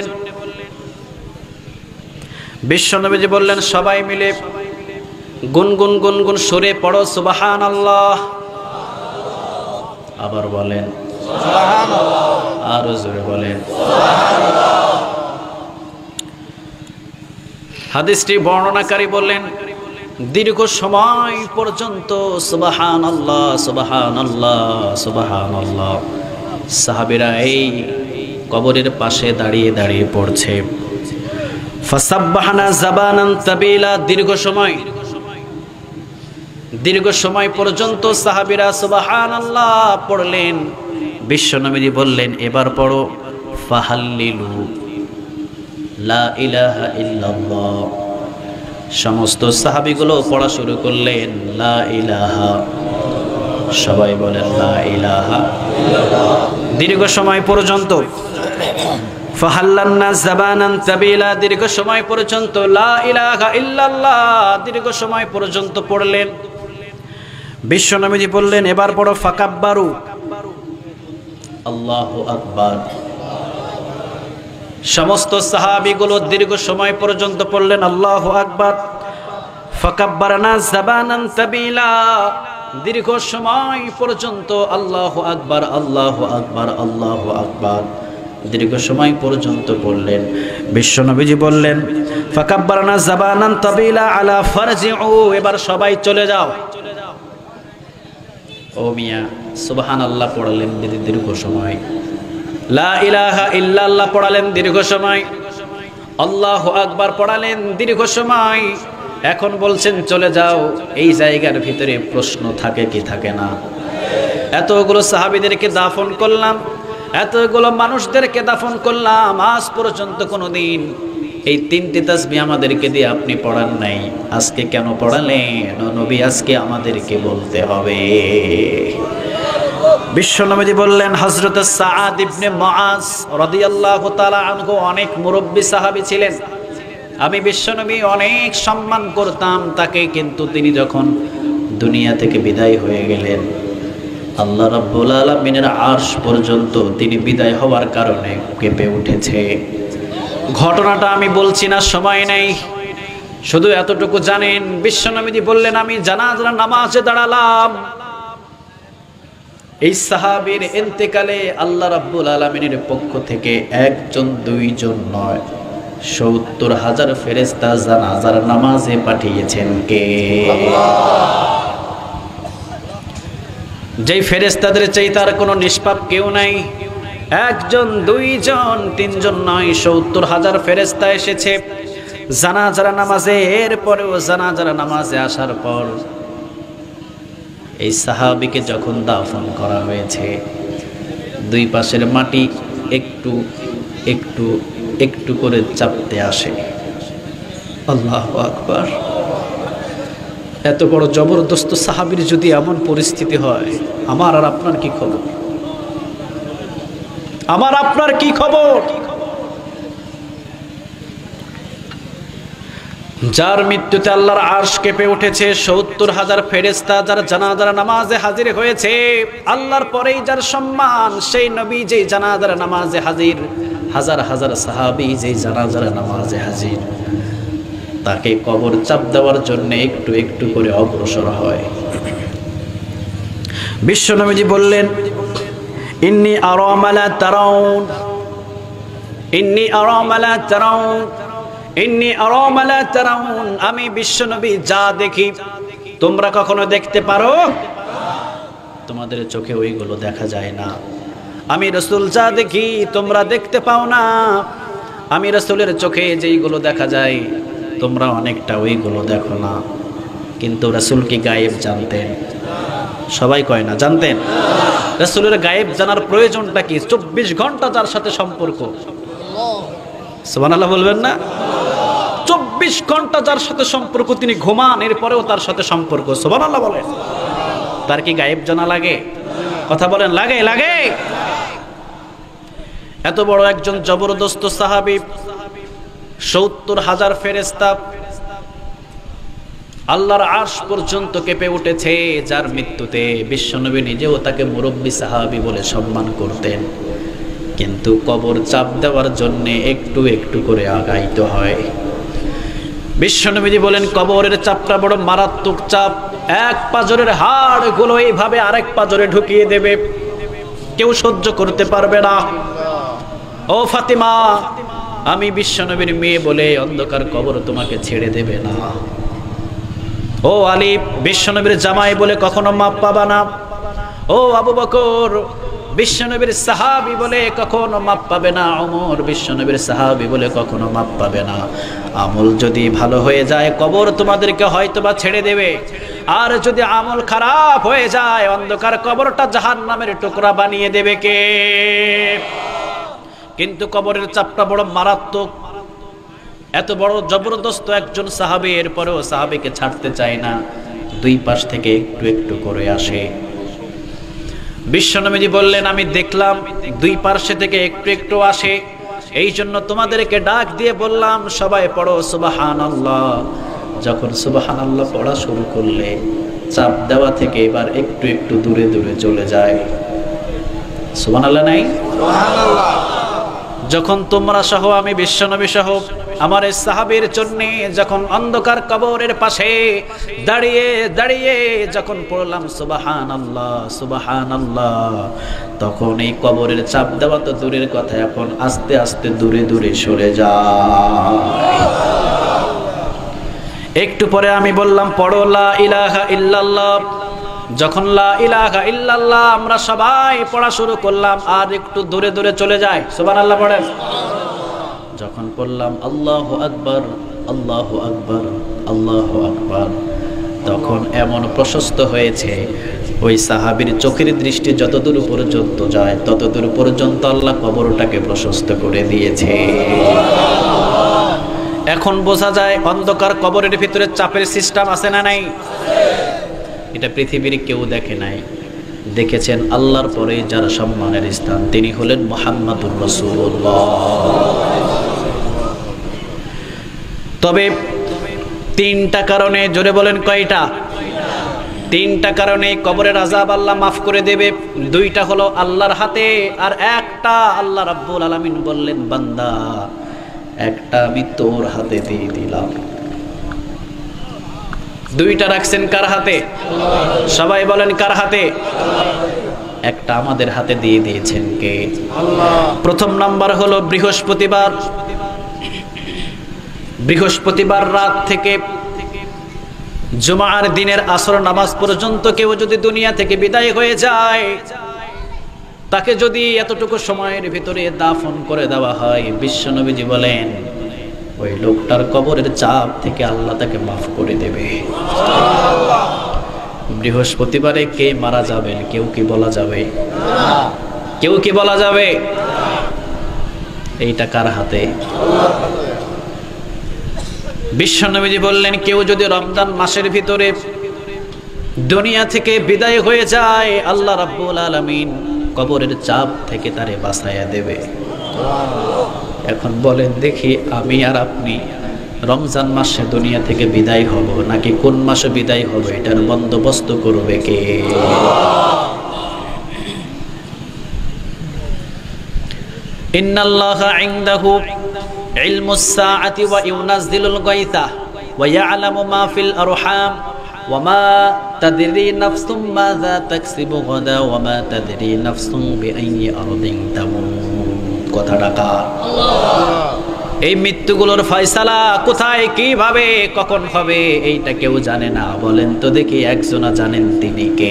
বিশ্বনবীজি বললেন সবাই মিলে গুনগুন গুনগুন সুরে পড়ো সুবহানাল্লাহ। আবার বলেন সুবহানাল্লাহ, আরো জোরে বলেন সুবহানাল্লাহ। হাদিসটি বর্ণনাকারী বললেন দীর্ঘ সময় পর্যন্ত সুবহানাল্লাহ সুবহানাল্লাহ সুবহানাল্লাহ সাহাবীরা এই কবরের পাশে দাঁড়িয়ে দাঁড়িয়ে পড়ছে। ফাসাব্বাহনা যাবানান তাবিলা, দীর্ঘ সময় পর্যন্ত সাহাবীরা সুবহানাল্লাহ পড়লেন। বিশ্বনবী বললেন এবার পড়ো ফাহাল্লিলু লা ইলাহা ইল্লাল্লাহ। সমস্ত সাহাবীগুলো পড়া শুরু করলেন লা ইলাহা, সবাই বলেন লা ইলাহা ইল্লাল্লাহ। দীর্ঘ সময় পর্যন্ত ফাহাল্লান্না যাবানান তাবিলা, দীর্ঘ সময় পর্যন্ত লা ইলাহা ইল্লাল্লাহ দীর্ঘ সময় পর্যন্ত পড়লেন। বিশ্বনবী বললেন এবার পড়ো ফাকাব্বারু, আল্লাহু আকবার। সমস্ত সাহাবীগুলো দীর্ঘ সময় পর্যন্ত পড়লেন আল্লাহু আকবার। ফাকাব্বারনা যাবানান তাবিলা, দীর্ঘ সময় পর্যন্ত আল্লাহু আকবার আল্লাহু আকবার আল্লাহু আকবার দীর্ঘ সময় পর্যন্ত পড়লেন। বিশ্বনবীজি বললেন ফাকাব্বারনা যাবানান তাবিলা আলা ফারজিউ, এবার সবাই চলে যাও। ও মিয়া, সুবহানাল্লাহ পড়ালেন দীর্ঘ সময়, লা ইলাহা ইল্লাল্লাহ পড়ালেন দীর্ঘ সময়, আল্লাহু আকবার পড়ালেন দীর্ঘ সময়, এখন বলছেন চলে যাও। এই জায়গার ভিতরে প্রশ্ন থাকে কি থাকে না? এতগুলো সাহাবীদেরকে দাফন করলাম, এতগুলো মানুষদেরকে দাফন করলাম, আজ পর্যন্ত কোনোদিন এই তিনটি তাসবিহ আমাদেরকে দিয়ে আপনি পড়ান নাই, আজকে কেন পড়ালেন নবী? আজকে আমাদেরকে বলতে হবে। বিশ্বনবী বললেন হযরত সাআদ ইবনে মুআজ রাদিয়াল্লাহু তাআলা আনহু অনেক মুরব্বী সাহাবী ছিলেন, আমি বিশ্বনবী অনেক সম্মান করতাম তাকে, কিন্তু তিনি যখন দুনিয়া থেকে বিদায় হয়ে গেলেন আল্লাহ রাব্বুল আলামিনের আরশ পর্যন্ত তিনি বিদায় হওয়ার কারণে কেঁপে উঠেছে। ঘটনাটা আমি বলছি না, সময় নেই, শুধু এতটুকু জানেন বিশ্বনবী বললেন আমি জানাজার নামাজে দাঁড়ালাম। এই সাহাবীর ইন্তেকালে আল্লাহ রাব্বুল আলামিনের পক্ষ থেকে একজন দুইজন নয়, 70,000 ফেরেশতা জানাজার নামাজে পাঠিয়েছেন কে? যেই ফেরেশতাদের চাইতে আর কোনো নিষ্পাপ কেউ নাই। একজন, দুইজন, তিনজন নয়, 70,000 ফেরেশতা এসেছে জানাজার নামাজে। এরপরেও জানাজার নামাজে আসার পর এই সাহাবীকে যখন দাফন করা হয়েছে, দুই পাশের মাটি একটু একটু একটু করে চাপতে আসে। আল্লাহু আকবার। এত বড় জবরদস্ত সাহাবীর যদি এমন পরিস্থিতি হয়, আমার আর আপনার কি খবর? আমার আপনার কি খবর? যার মৃত্যুতে আল্লাহর আরশ কেঁপে উঠেছে, 70,000 ফেরেশতা যার জানাজার নামাজে হাজির হয়েছে, আল্লাহর পরেই যার সম্মান সেই নবী যেই জানাজার নামাজে হাজির, হাজার হাজার সাহাবী যেই জানাজার নামাজে হাজির, তাকে কবর চাপ দেওয়ার জন্য একটু একটু করে অগ্রসর হয়। বিশ্বনবীজি বললেন, ইন্নী আরা মা লা তারাউন, ইন্নী আরা মা লা তারাউন, ইন্নী আরা মা লা তারাউন। আমি বিশ্বনবী যা দেখি তোমরা কখনো দেখতে পারো? তোমাদের চোখে ওইগুলো দেখা যায় না। আমি রাসূল যা দেখি তোমরা দেখতে পাও না। আমি রাসূলের চোখে যেইগুলো দেখা যায় তোমরা অনেকটা ওইগুলো দেখো না। কিন্তু রাসূল কি গায়েব জানতেন? সবাই কয় না জানতেন। রাসূলের গায়েব জানার প্রয়োজনটা কি? 24 ঘন্টা যার সাথে সম্পর্ক। সুবহানাল্লাহ বলবেন না? 24 ঘন্টা যার সাথে সম্পর্ক, তিনি ঘুমান এরপরেও তার সাথে সম্পর্ক। সুবহানাল্লাহ বলেন। তার কি গায়েব জানা লাগে? কথা বলেন, লাগে? লাগে। এত বড় একজন জবরদস্ত সাহাবী, 70,000 ফেরেশতা, আল্লাহর আরশ পর্যন্ত কেঁপে উঠেছে যার মৃত্যুতে। বিশ্বনবী নিজেও তাকে মুরব্বী সাহাবী বলে সম্মান করতেন। কিন্তু কবর চাপ দেওয়ার জন্য একটু একটু করে আগাইতে হয়। বিশ্বনবীজি বলেন, কবরের চাপটা বড় মারাত্মক চাপ। এক পাজরের হাড়গুলো এইভাবে আরেক পাজরে ঢুকিয়ে দেবে, কেউ সহ্য করতে পারবে না। ও ফাতিমা, আমি বিশ্বনবীর মেয়ে বলে অন্ধকার কবর তোমাকে ছেড়ে দেবে না। ও আলী, বিশ্বনবীর জামাই বলে কখনো মাপ পাবা না। ও আবু বকর, বিশ্বনবীর সাহাবী বলে কখনো মাপ পাবে না। ওমর, বিশ্বনবীর সাহাবী বলে কখনো মাপ পাবে না। আমল যদি ভালো হয়ে যায় কবর তোমাদেরকে হয়তোবা ছেড়ে দেবে, আর যদি আমল খারাপ হয়ে যায় অন্ধকার কবরটা জাহান্নামের টুকরা বানিয়ে দেবে কে? কিন্তু কবরের চাপটা বড় মারাত্মক। এত বড় জবরদস্ত একজন সাহাবী, এরপরেও সাহাবীকে ছাড়তে চায় না, দুই পাশ থেকে একটু একটু করে আসে। বিশ্বনবীজি বললেন, আমি দেখলাম দুই পার্শ্ব থেকে একটু একটু আসে, এই জন্য তোমাদেরকে ডাক দিয়ে বললাম সবাই পড়ো সুবহানাল্লাহ। যখন সুবহানাল্লাহ পড়া শুরু করলে চাপ দেওয়া থেকে এবার একটু একটু দূরে দূরে চলে যায়। সুবহানাল্লাহ নাই? সুবহানাল্লাহ। যখন তোমরা সহ আমি বিশ্বনবী সহ আমার এই সাহাবীর জন্য যখন অন্ধকার কবরের পাশে দাঁড়িয়ে দাঁড়িয়ে যখন পড়লাম সুবহানাল্লাহ সুবহানাল্লাহ, তখন এই কবরের চাপ দেওয়া তো দূরের কথা, এখন আস্তে আস্তে দূরে দূরে সরে যায়। একটু পরে আমি বললাম পড়ো লা ইলাহা ইল্লাল্লাহ। যখন লা ইলাহা ইল্লাল্লাহ আমরা সবাই পড়া শুরু করলাম, আর একটু দূরে দূরে চলে যায়। সুবহানাল্লাহ পড়েন। যখন পড়লাম আল্লাহু আকবার আল্লাহু আকবার আল্লাহু আকবার, তখন এমন প্রশস্ত হয়েছে ওই সাহাবীর চোখের দৃষ্টি যতদূর পর্যন্ত যায় ততদূর পর্যন্ত আল্লাহ কবরটাকে প্রশস্ত করে দিয়েছে। এখন বোঝা যায় অন্ধকার কবরের ভিতরে চাপের সিস্টেম আছে না নাই? এটা পৃথিবীর কেউ দেখে নাই। দেখেছেন আল্লাহর পরে যার সম্মানের স্থান, তিনি হলেন মুহাম্মাদুর রাসূলুল্লাহ। তবে তিনটা কারণে, জোরে বলেন কয়টা? তিনটা কারণে কবরের আযাব আল্লাহ মাফ করে দেবে। দুইটা হলো আল্লাহর হাতে, আর একটা আল্লাহ রাব্বুল আলামিন বললেন, বান্দা একটা আমি তোর হাতে দিয়ে দিলাম। দুইটা রাখছেন কার হাতে? সবাই বলেন কার হাতে? একটা আমাদের হাতে দিয়ে দিয়েছেন কে? আল্লাহ। প্রথম নাম্বার হলো বৃহস্পতিবার। বৃহস্পতিবার রাত থেকে জুমার দিনের আসর নামাজ পর্যন্ত কেউ যদি দুনিয়া থেকে বিদায় হয়ে যায়, তাকে যদি এতটুকু সময়ের ভিতরে দাফন করে দেওয়া হয়, বিশ্বনবীজি বলেন ওই লোকটার কবরের চাপ থেকে আল্লাহ তাকে মাফ করে দেবে। বৃহস্পতিবারে কে মারা যাবেন কেউ কি বলা যাবে? কেউ কি বলা যাবে? এইটা কার হাতে? বিশ্বনবীজি বললেন কেউ যদি রমজান মাসের ভিতরে দুনিয়া থেকে বিদায় হয়ে যায়, আল্লাহ রাব্বুল আলামিন কবরের চাপ থেকে তারে বাঁচাইয়া দেবে। এখন বলেন দেখি, আমি আর আপনি রমজান মাসে দুনিয়া থেকে বিদায় হব নাকি কোন মাসে বিদায় হব, এটার বন্দোবস্ত করবে কে? ইন্নাল্লাহা ইনদাহু ইলমুস সাআতি ওয়া ইউনাজ্জিলুল গায়থা ওয়া ইয়ালামু মা ফিল আরহাম ওয়া মা তাদরি নাফসুম মাযা তাকসিবু গাদা ওয়া মা তাদরি নাফসুম বিআইয়ি আরদিন তামুত। কথাটা কার? এই মৃত্যুগুলোর ফয়সালা কোথায়, কিভাবে, কখন হবে এইটা কেউ জানে না। বলেন তো দেখি, একজনা জানেন, তিনি কে?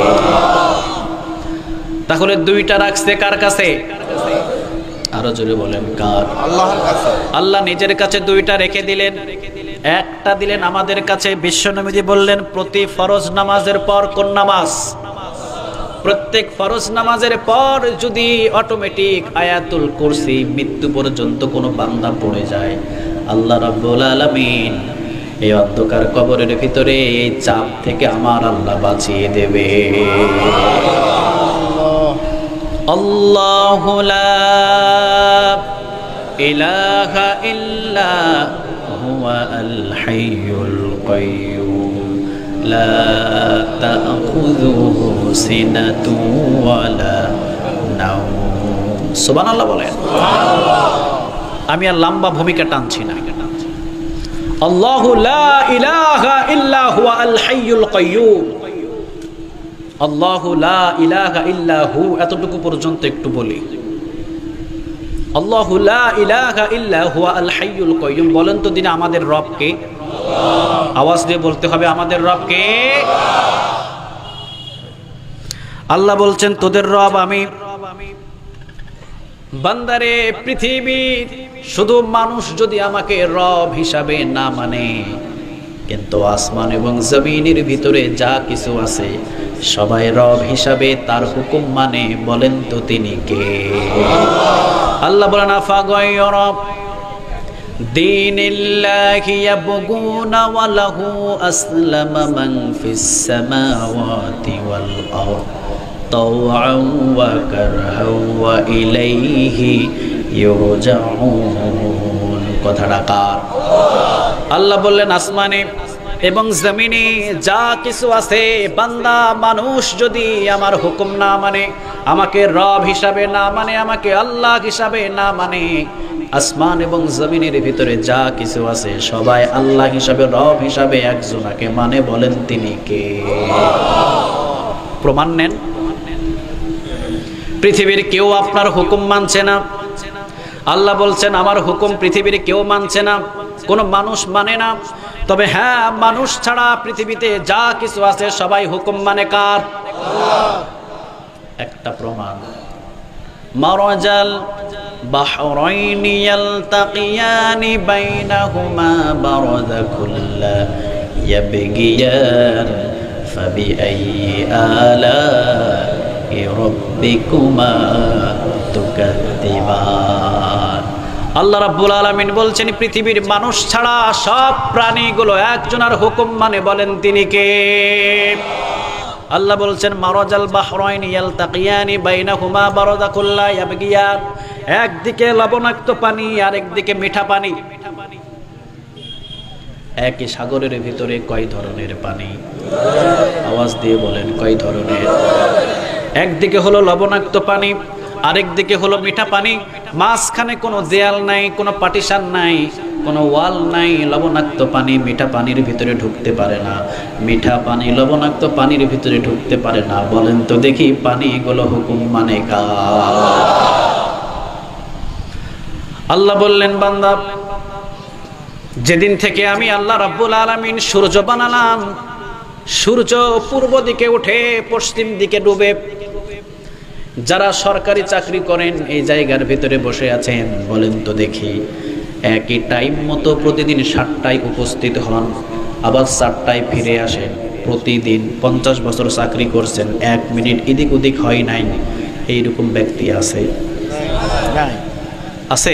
তাহলে দুইটা রাখছে কার কাছে? আরো জোরে বলেন, কার? আল্লাহর কাছে। আল্লাহ নিজের কাছে দুইটা রেখে দিলেন, একটা দিলেন আমাদের কাছে। বিশ্বনবীজি বললেন প্রতি ফরজ নামাজের পর কোন নামাজ? প্রত্যেক ফরজ নামাজের পর যদি অটোমেটিক আয়াতুল কুরসি মৃত্যু পর্যন্ত কোনো বান্দা পড়ে যায়, আল্লাহ রাব্বুল আলামিন এই অন্ধকার কবরের ভিতরে এই চাপ থেকে আমার আল্লাহ বাঁচিয়ে দেবে। আল্লাহু লা ইলাহা ইল্লা হুয়া আল হাইয়ুল কাইয়্যুম লা তাখুযুহু সিনাতু ওয়া লা নাওম। সুবহানাল্লাহ বলেন। আমি আর লম্বা ভূমিকা টানছি না। আল্লাহু লা ইলাহা ইল্লা হুয়া আল হাইয়ুল কাইয়্যুম। আল্লাহু লা ইলাহা ইল্লা হু, এতটুকু পর্যন্ত একটু বলি। আল্লাহু লা ইলাহা ইল্লা হুয়া আল হাইয়ুল কাইয়্যুম। বলেন তো দিনে আমাদের রব কে? আওয়াজ দিয়ে বলতে হবে, আমাদের রব কে? আল্লাহ বলছেন তোদের রব আমি। বান্দারে, পৃথিবীর শুধু মানুষ যদি আমাকে রব হিসাবে না মানে, কিন্তু আসমান এবং জমিনের ভিতরে যা কিছু আছে সবাই রব হিসাবে তার হুকুম মানে। বলেন তো তিনি কে? আল্লাহ বলেন আফাগায়রা দীনিল্লাহি ইয়াবগুনা ওয়া লাহু আসলামা মান ফিস সামাওয়াতি ওয়াল আরদ তাওআন ওয়া কারহান ওয়া ইলাইহি ইউরজাউন। কথাটা কার? আল্লাহ বললেন আসমানে এবং জমিনে যা কিছু আছে, বান্দা মানুষ যদি আমার হুকুম না মানে, আমাকে রব হিসাবে না মানে, আমাকে আল্লাহ হিসাবে না মানে, আসমান এবং জমিনের ভিতরে যা কিছু আছে সবাই আল্লাহ হিসাবে, রব হিসাবে একজনাকে মানে। বলেন তিনি কে? প্রমাণ নেন। পৃথিবীর কেউ আপনার হুকুম মানছে না। আল্লাহ বলছেন আমার হুকুম পৃথিবীর কেউ মানছে না, কোনো মানুষ মানে না। তবে হ্যাঁ, মানুষ ছাড়া পৃথিবীতে যা কিছু আছে সবাই হুকুম মানে কার? একটা প্রমাণ, মারাজাল বাহরাইনি ইয়ালতাকিয়ানি বাইনাহুমা বারাযাকুল্লা ইয়াবগিয়ান ফাবিআইয়ি আলা'i রাব্বিকুমা তুকাদ্দিবান। আল্লাহ রাব্বুল আলামিন বলছেন পৃথিবীর মানুষ ছাড়া সব প্রাণীগুলো একজনের হুকুম মানে। বলেন তিনি কে? আল্লাহ বলছেন মারাজাল বাহরাইনি ইয়ালতাকিয়ানি বাইনাহুমা বারাযাকুল্লা ইয়াবগিয়ান। একদিকে লবণাক্ত পানি আর একদিকে মিঠা পানি। একই সাগরের ভিতরে কয় ধরনের পানি? আওয়াজ দিয়ে বলেন, কয় ধরনের? একদিকে হলো লবণাক্ত পানি, আরেক দিকে হলো মিঠা পানি। মাঝখানে কোনো দেয়াল নাই, কোনো পার্টিশন নাই, কোনো ওয়াল নাই। লবণাক্ত পানি মিঠা পানির ভিতরে ঢুকতে পারে না, মিঠা পানি লবণাক্ত পানির ভিতরে ঢুকতে পারে না। বলেন তো দেখি, পানিগুলো হুকুম মানে কার? আল্লাহ বললেন বান্দা যেদিন থেকে আমি আল্লাহ রাব্বুল আলামিন সূর্য বানালাম, সূর্য পূর্ব দিকে উঠে পশ্চিম দিকে ডুবে। যারা সরকারি চাকরি করেন এই জায়গার ভিতরে বসে আছেন, বলেন তো দেখি, একই টাইম মতো প্রতিদিন 7টায় উপস্থিত হন, আবার 4টায় ফিরে আসেন। প্রতিদিন 50 বছর চাকরি করছেন, 1 মিনিট এদিক ওদিক হয় নাই, এইরকম ব্যক্তি আছে? আছে?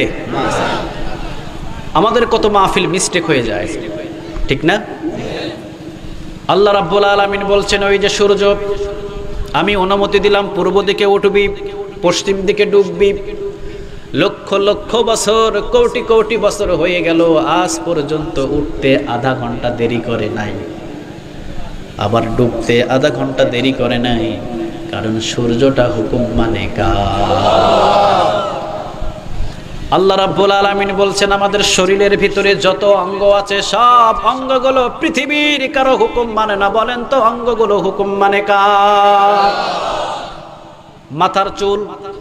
আমাদের কত মাহফিল মিস্টেক হয়ে যায়, ঠিক না? আল্লাহ রাব্বুল আলামিন বলছেন, ওই যে সূর্য আমি অনুমতি দিলাম পূর্ব দিকে উঠবি, পশ্চিম দিকে ডুববি। লক্ষ লক্ষ বছর, কোটি কোটি বছর হয়ে গেল, আজ পর্যন্ত উঠতে আধা ঘন্টা দেরি করে নাই, আবার ডুবতে আধা ঘন্টা দেরি করে নাই। কারণ সূর্যটা হুকুম মানে কার? আল্লাহ রাব্বুল আলামিন বলছেন, আমাদের শরীরের ভিতরে যত অঙ্গ আছে সব অঙ্গগুলো পৃথিবীর কারো হুকুম মানে না। বলেন তো অঙ্গগুলো হুকুম মানে কার? মাথার চুল,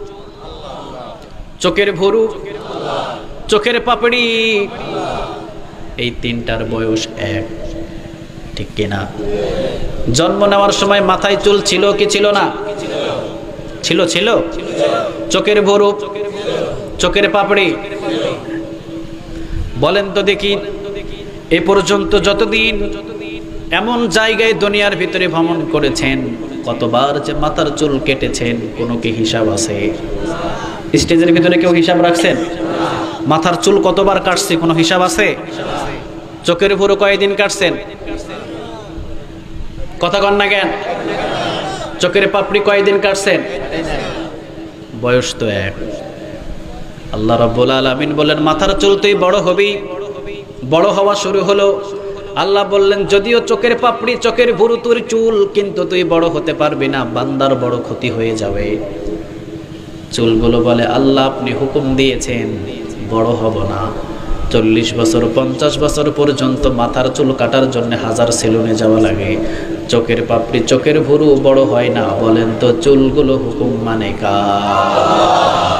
চোখের ভুরু, চোখের পাপড়ি, এই তিনটার বয়স এক, ঠিক কিনা? জন্ম নেওয়ার সময় মাথায় চুল ছিল কি ছিল না? ছিল, ছিল। চোখের ভুরু, চোখের পাপড়ি, বলেন তো দেখি এ পর্যন্ত যতদিন এমন জায়গায় দুনিয়ার ভিতরে ভ্রমণ করেছেন, কতবার যে মাথার চুল কেটেছেন, কোনো কি হিসাব আছে? স্টেজের ভিতরে কেউ হিসাব রাখছেন? মাথার চুল কতবার কাটছে, কোনো হিসাব আছে? চোখের ভুরু কয়দিন কাটছেন? কথা কন না কেন? চোখের পাপড়ি কয়দিন কাটছেন? বয়স তো এক। আল্লাহ রাব্বুল আলামিন বলেন, মাথার চুল তুই বড় হবি। বড় হওয়া শুরু হলো। আল্লাহ বললেন, যদিও চোখের পাপড়ি, চোখের ভুরু তোর চুল, কিন্তু তুই বড় হতে পারবি না, বান্দার বড় ক্ষতি হয়ে যাবে। চুলগুলো বলে, আল্লাহ আপনি হুকুম দিয়েছেন, বড় হব না। 40 বছর 50 বছর পর্যন্ত মাথার চুল কাটার জন্য 1000 সেলুনে যাওয়া লাগে। চোখের পাপড়ি, চোখের ভুরু বড় হয় না। বলেন তো চুলগুলো হুকুম মানে কার?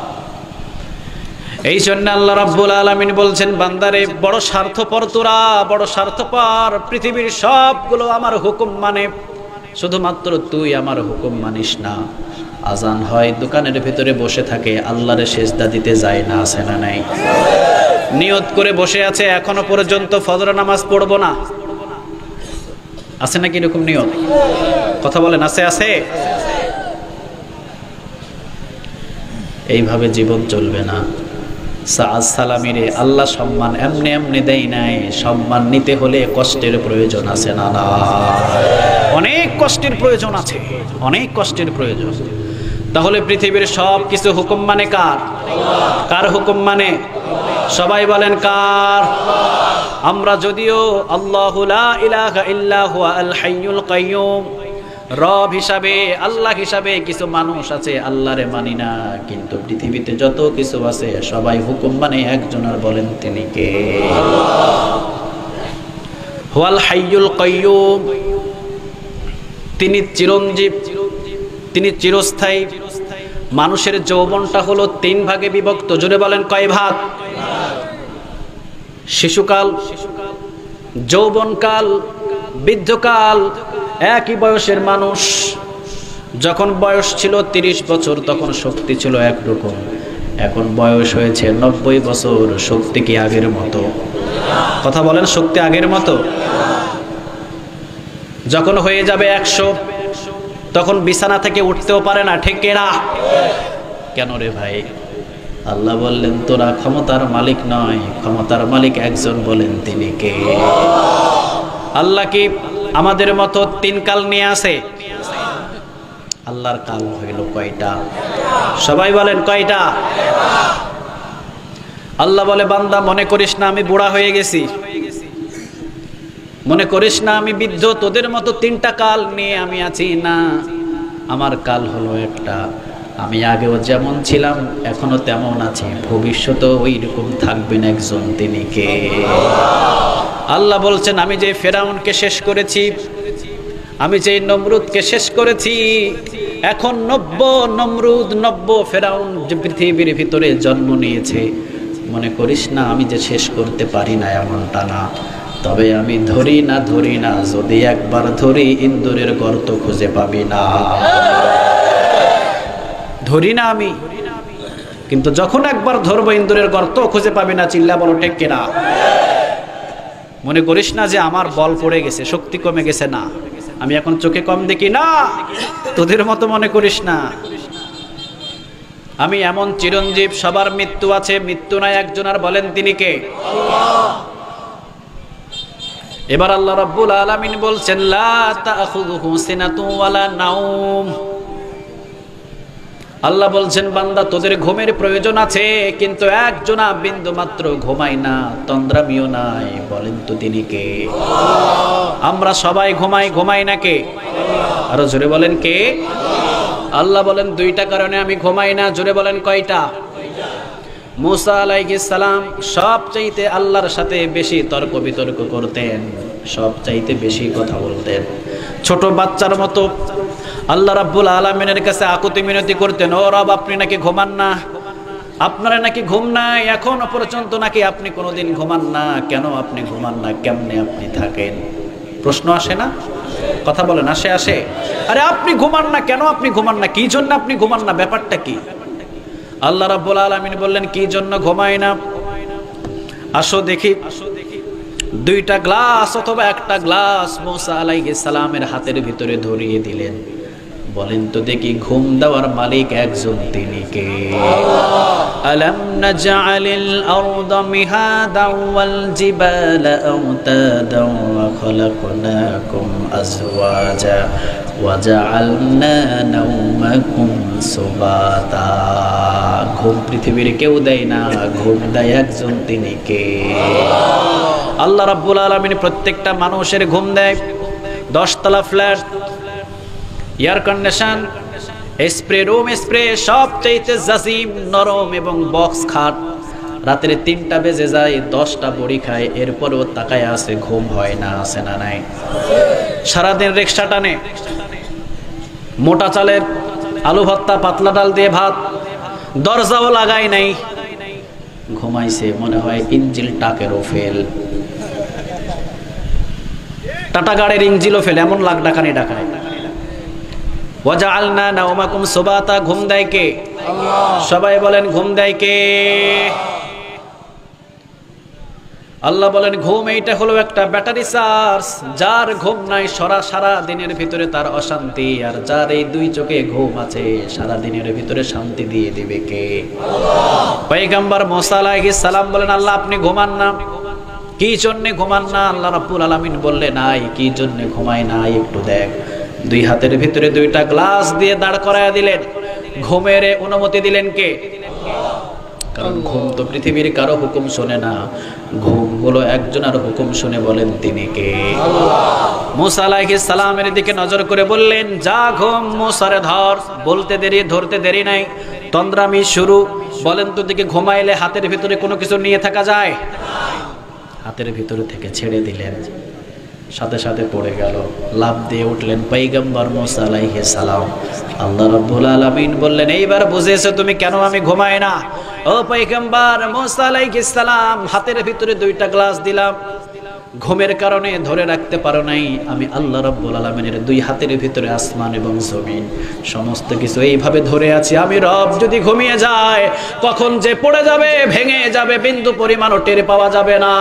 এই জন্য আল্লাহ রাব্বুল আলামিন বলছেন, বান্দারে বড় স্বার্থপর তোরা, বড় স্বার্থপর। পৃথিবীর সবগুলো আমার হুকুম মানে, শুধুমাত্র তুই আমার হুকুম মানিস না। আজান হয়, দোকানের ভিতরে বসে থাকে, আল্লাহরে সেজদা দিতে যায় না, আছে না নাই? নিয়ত করে বসে আছে, এখনো পর্যন্ত ফজর নামাজ পড়বো না, আছে নাকি এরকম নিয়ত? কথা বলেন, আছে? আছে। এইভাবে জীবন চলবে না। সাদ সালামিরে আল্লাহ সম্মান এমনি এমনি দেয় নাই। সম্মান নিতে হলে কষ্টের প্রয়োজন আছে না? না, অনেক কষ্টের প্রয়োজন আছে, অনেক কষ্টের প্রয়োজন। তাহলে পৃথিবীর সব কিছু হুকুম মানে কার? কার হুকুম মানে? সবাই বলেন কার? আমরা যদিও আল্লাহু লা ইলাহা ইল্লা হুয়া আল হাইয়ুল কাইয়ুম, রব হিসাবে, আল্লাহ হিসাবে কিছু মানুষ আছে, আল্লাহরে মানি না, কিন্তু পৃথিবীতে যত কিছু আছে সবাই হুকুম মানে একজনের। বলেন তিনি কে? হুয়াল হাইয়ুল কাইয়ুম, তিনি চিরঞ্জীব, তিনি চিরস্থায়ী। মানুষের যৌবনটা হলো 3 ভাগে বিভক্ত। জোরে বলেন কয় ভাগ? শিশুকাল, যৌবনকাল, বৃদ্ধকাল। একই বয়সের মানুষ। যখন বয়স ছিল 30 বছর তখন শক্তি ছিল একরকম, এখন বয়স হয়েছে 90 বছর, শক্তি কি আগের মতো? কথা বলেন, শক্তি আগের মতো? যখন হয়ে যাবে 100 তখন বিছানা থেকে উঠতেও পারে না, ঠিক না? কেন রে ভাই? আল্লাহ বললেন, তোরা ক্ষমতার মালিক নয়, ক্ষমতার মালিক একজন। বলেন তিনি কে? আল্লাহ কি আমাদের মতো 3 কাল নিয়ে আসে? আল্লাহর কাল হইল কয়টা? সবাই বলেন কয়টা? আল্লাহ বলে, বান্দা মনে করিস না আমি বুড়া হয়ে গেছি, মনে করিস না আমি বৃদ্ধ, তোদের মতো 3টা কাল নিয়ে আমি আছি না। আমার কাল হলো একটা। আমি আগেও যেমন ছিলাম এখনো তেমন আছি, ভবিষ্যতেও ওই রকম থাকবেন একজন। তিনি কে? আল্লাহ বলছেন, আমি যে ফেরাউনকে শেষ করেছি, আমি যে নমরুদকে শেষ করেছি, এখন 90 নমরুদ 90 ফেরাউন যে পৃথিবীর ভিতরে জন্ম নিয়েছে, মনে করিস না আমি যে শেষ করতে পারি না এমনটা না, তবে আমি ধরি না যদি একবার ধরি ইন্দুরের গর্ত খুঁজে পাবি না। ধরি না আমি, কিন্তু যখন একবার ধরবো ইন্দুরের গর্ত খুঁজে পাবি না। চিল্লা বলো ঠিক কিনা? মনে করিস না যে আমার বল পড়ে গেছে, শক্তি কমে গেছে, না আমি এখন চোখে কম দেখি না, তোদের মতো মনে করিস না। আমি এমন চিরঞ্জীব, সবার মৃত্যু আছে, মৃত্যু নাই একজন, আর বলেন তিনি কে? এবার আল্লাহ রাব্বুল আলামিন বলছেন লা তাখুযুহু সিনাতু ওয়ালা নাওম। আল্লাহ বলছেন বান্দা তোদের ঘুমের প্রয়োজন আছে, কিন্তু একজনা বিন্দু মাত্র ঘুমায় না, তন্দ্রামিও নাই। বলেন তো তিনি কে? আমরা সবাই ঘুমাই না কে? আরো জোরে বলেন কে? আল্লাহ বলেন দুইটা কারণে আমি ঘুমাই না। জোরে বলেন কয়টা? মুসা আলাইহিস সালাম সবচাইতে আল্লাহর সাথে বেশি তর্ক বিতর্ক করতেন, সবচাইতে বেশি কথা বলতেন, ছোট বাচ্চার মতো আল্লাহ রাব্বুল আলামিনের কাছে আকুতি মিনতি করতেন, ও রব আপনি নাকি ঘুমান না, আপনারা নাকি ঘুম নাই এখনো পর্যন্ত, নাকি আপনি কোনোদিন ঘুমান না, কেন আপনি ঘুমান না, কেমনে আপনি থাকেন? প্রশ্ন আসে না? কথা বলেন, আসে? আরে আপনি ঘুমান না কেন, আপনি ঘুমান না, কি জন্য আপনি ঘুমান না, ব্যাপারটা কি? আল্লাহ রাব্বুল আলামিন বললেন কি জন্য ঘুমাই না? আসো দেখি। দুইটা গ্লাস অথবা একটা গ্লাস মুসা আলাইহিস সালামের হাতের ভিতরে ধরিয়ে দিলেন। বলেন তো দেখি ঘুম দেওয়ার মালিক একজন, তিনি কে? আলাম নাজআলিল আরদা মিহাদাও ওয়াল জিবালা আওতাদাও ওয়া খলাকনাকুম আজওয়াজা ওয়া জাআলনা নাওমাকুম সুবাতা। ঘুম পৃথিবীর কেউ দেয় না, ঘুম দেয় একজন, তিনি কে? আল্লাহ রাব্বুল আলামিন প্রত্যেকটা মানুষের ঘুম দেয়। 10 তলা flat, air condition, spray room, spray সবচাইতে জাজিম নরম এবং বক্স খাট। রাতের 3টা বেজে যায়, 10টা বড়ি খায়, এরপরও তাকায় আছে, ঘুম হয় না, আছে না নাই? সারাদিন রিকশা টানে, মোটা চালের আলু ভর্তা, পাতলা ডাল দিয়ে ভাত, দরজাও লাগাই নাই, ঘুমাইছে, মনে হয় ইঞ্জিল টাকেরও ফেল, টাটা গাড়ির ইঞ্জিলও ফেল, এমন লাখ ডাকানি ডাকায়। ওয়াজআলনা নাওমাকুম সুবাতা। ঘুম দেয় কে? আল্লাহ। সবাই বলেন ঘুম দেয় কে? আল্লাহ বলেন ঘুম এইটা হলো একটা ব্যাটারি চার্জ। যার ঘুম নাই সারা দিনের ভিতরে তার অশান্তি, আর যার এই দুই চোখে ঘুম আছে সারা দিনের ভিতরে শান্তি দিয়ে দিবে কে? আল্লাহ। পয়গম্বর মুসা আলাইহিস সালাম বলেন আল্লাহ আপনি ঘুমান না, কি জন্য ঘুমান না? আল্লাহ রাব্বুল আলামিন বললেন নাই, কি জন্য ঘুমাই না একটু দেখ। দুই হাতের ভিতরে 2টা গ্লাস দিয়ে দাঁড় করায়া দিলেন, ঘুমের অনুমতি দিলেন কে? কারণ ঘুম তো পৃথিবীর কারো হুকুম শোনে না, ঘুম হলো একজনের হুকুম শুনে। বলেন তিনি কে? মুসা আলাইহিস সালামের দিকে নজর করে বললেন যা ঘুম মুসারে ধর। বলতে দেরি, ধরতে দেরি নাই, তন্দ্রামি শুরু। বলেন তো দিকে ঘুমাইলে হাতের ভিতরে কোনো কিছু নিয়ে থাকা যায়? হাতের ভিতরে থেকে ছেড়ে দিলেন, সাথে সাথে পড়ে গেল, লাফ দিয়ে উঠলেন পয়গম্বর মুসা আলাইহিস সালাম। আল্লাহ রাব্বুল আলামিন বললেন এইবার বুঝেছো তুমি কেন আমি ঘুমাই না? ও পয়গম্বর মুসা আলাইহিস সালাম, হাতের ভিতরে 2টা গ্লাস দিলাম, ঘুমের কারণে ধরে রাখতে পারো নাই। আমি আল্লাহ রাব্বুল আলামিনের 2 হাতের ভিতরে আসমান এবং জমিন সমস্ত কিছু এইভাবে ধরে আছি। আমি রব যদি ঘুমিয়ে যায় কখন যে পড়ে যাবে, ভেঙে যাবে, বিন্দু পরিমাণও টের পাওয়া যাবে না।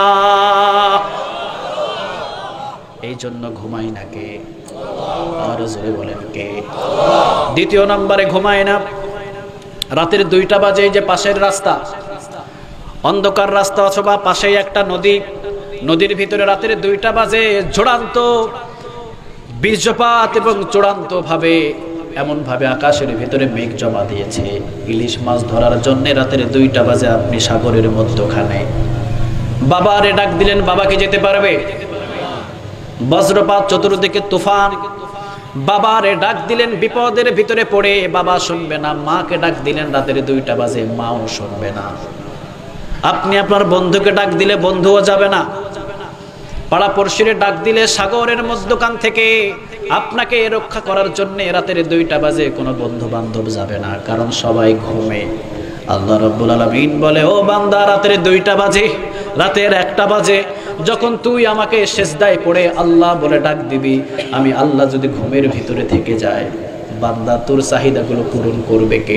এই জন্য ঘুমাই না কে? আর জোরে বলেন কে? দ্বিতীয় নম্বরে ঘুমায় না রাতের 2টা বাজে, যে পাশের রাস্তা, অন্ধকার রাস্তা অথবা পাশেই একটা নদী, নদীর ভিতরে রাতের 2টা বাজে, চূড়ান্ত বীর্যপাত এবং চূড়ান্ত ভাবে এমন ভাবে আকাশের ভিতরে মেঘ জমা দিয়েছে, ইলিশ মাছ ধরার জন্য রাতের 2টা বাজে আপনি সাগরের মধ্যখানে। বাবারে ডাক দিলেন, বাবা কি যেতে পারবে? বজ্রপাত, চতুর্দিকে তুফান, বাবারে ডাক দিলেন, বিপদের ভিতরে পড়ে বাবা শুনবে না। মাকে ডাক দিলেন রাতের 2টা বাজে, মাও শুনবে না। আপনি আপনার বন্ধুকে ডাক দিলে বন্ধুও যাবে না। পাড়া পড়শিরে ডাক দিলে সাগরের মধ্যখান থেকে আপনাকে রক্ষা করার জন্য রাতের 2টা বাজে কোনো বন্ধু বান্ধব যাবে না, কারণ সবাই ঘুমে। আল্লাহ রাব্বুল আলামিন বলে, ও বান্দা, রাতের 2টা বাজে, রাতের 1টা বাজে, যখন তুই আমাকে সিজদায় পড়ে আল্লাহ বলে ডাক দিবি, আমি আল্লাহ যদি ঘুমের ভিতরে থেকে যায়, বান্দা তোর চাহিদাগুলো পূরণ করবে কে?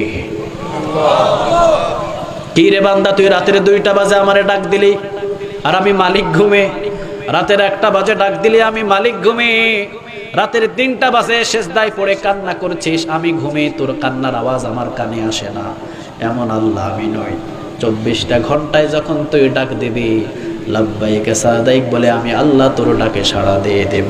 কি রে বান্দা, তুই রাতের 2টা বাজে আমারে ডাক দিলি আর আমি মালিক ঘুমে, রাতের 1টা বাজে ডাক দিলি আমি মালিক ঘুমে, রাতের 3টা বাজে সিজদায় পড়ে কান্না করছিস আমি ঘুমে, তোর কান্নার আওয়াজ আমার কানে আসে না, এমন আল্লাহ আমি নই। 24টা ঘন্টায় যখন তুই ডাক দিবি, লাব্বাইক সাদাইক বলে আমি আল্লাহ তোর ডাকে সাড়া দিয়ে দেব।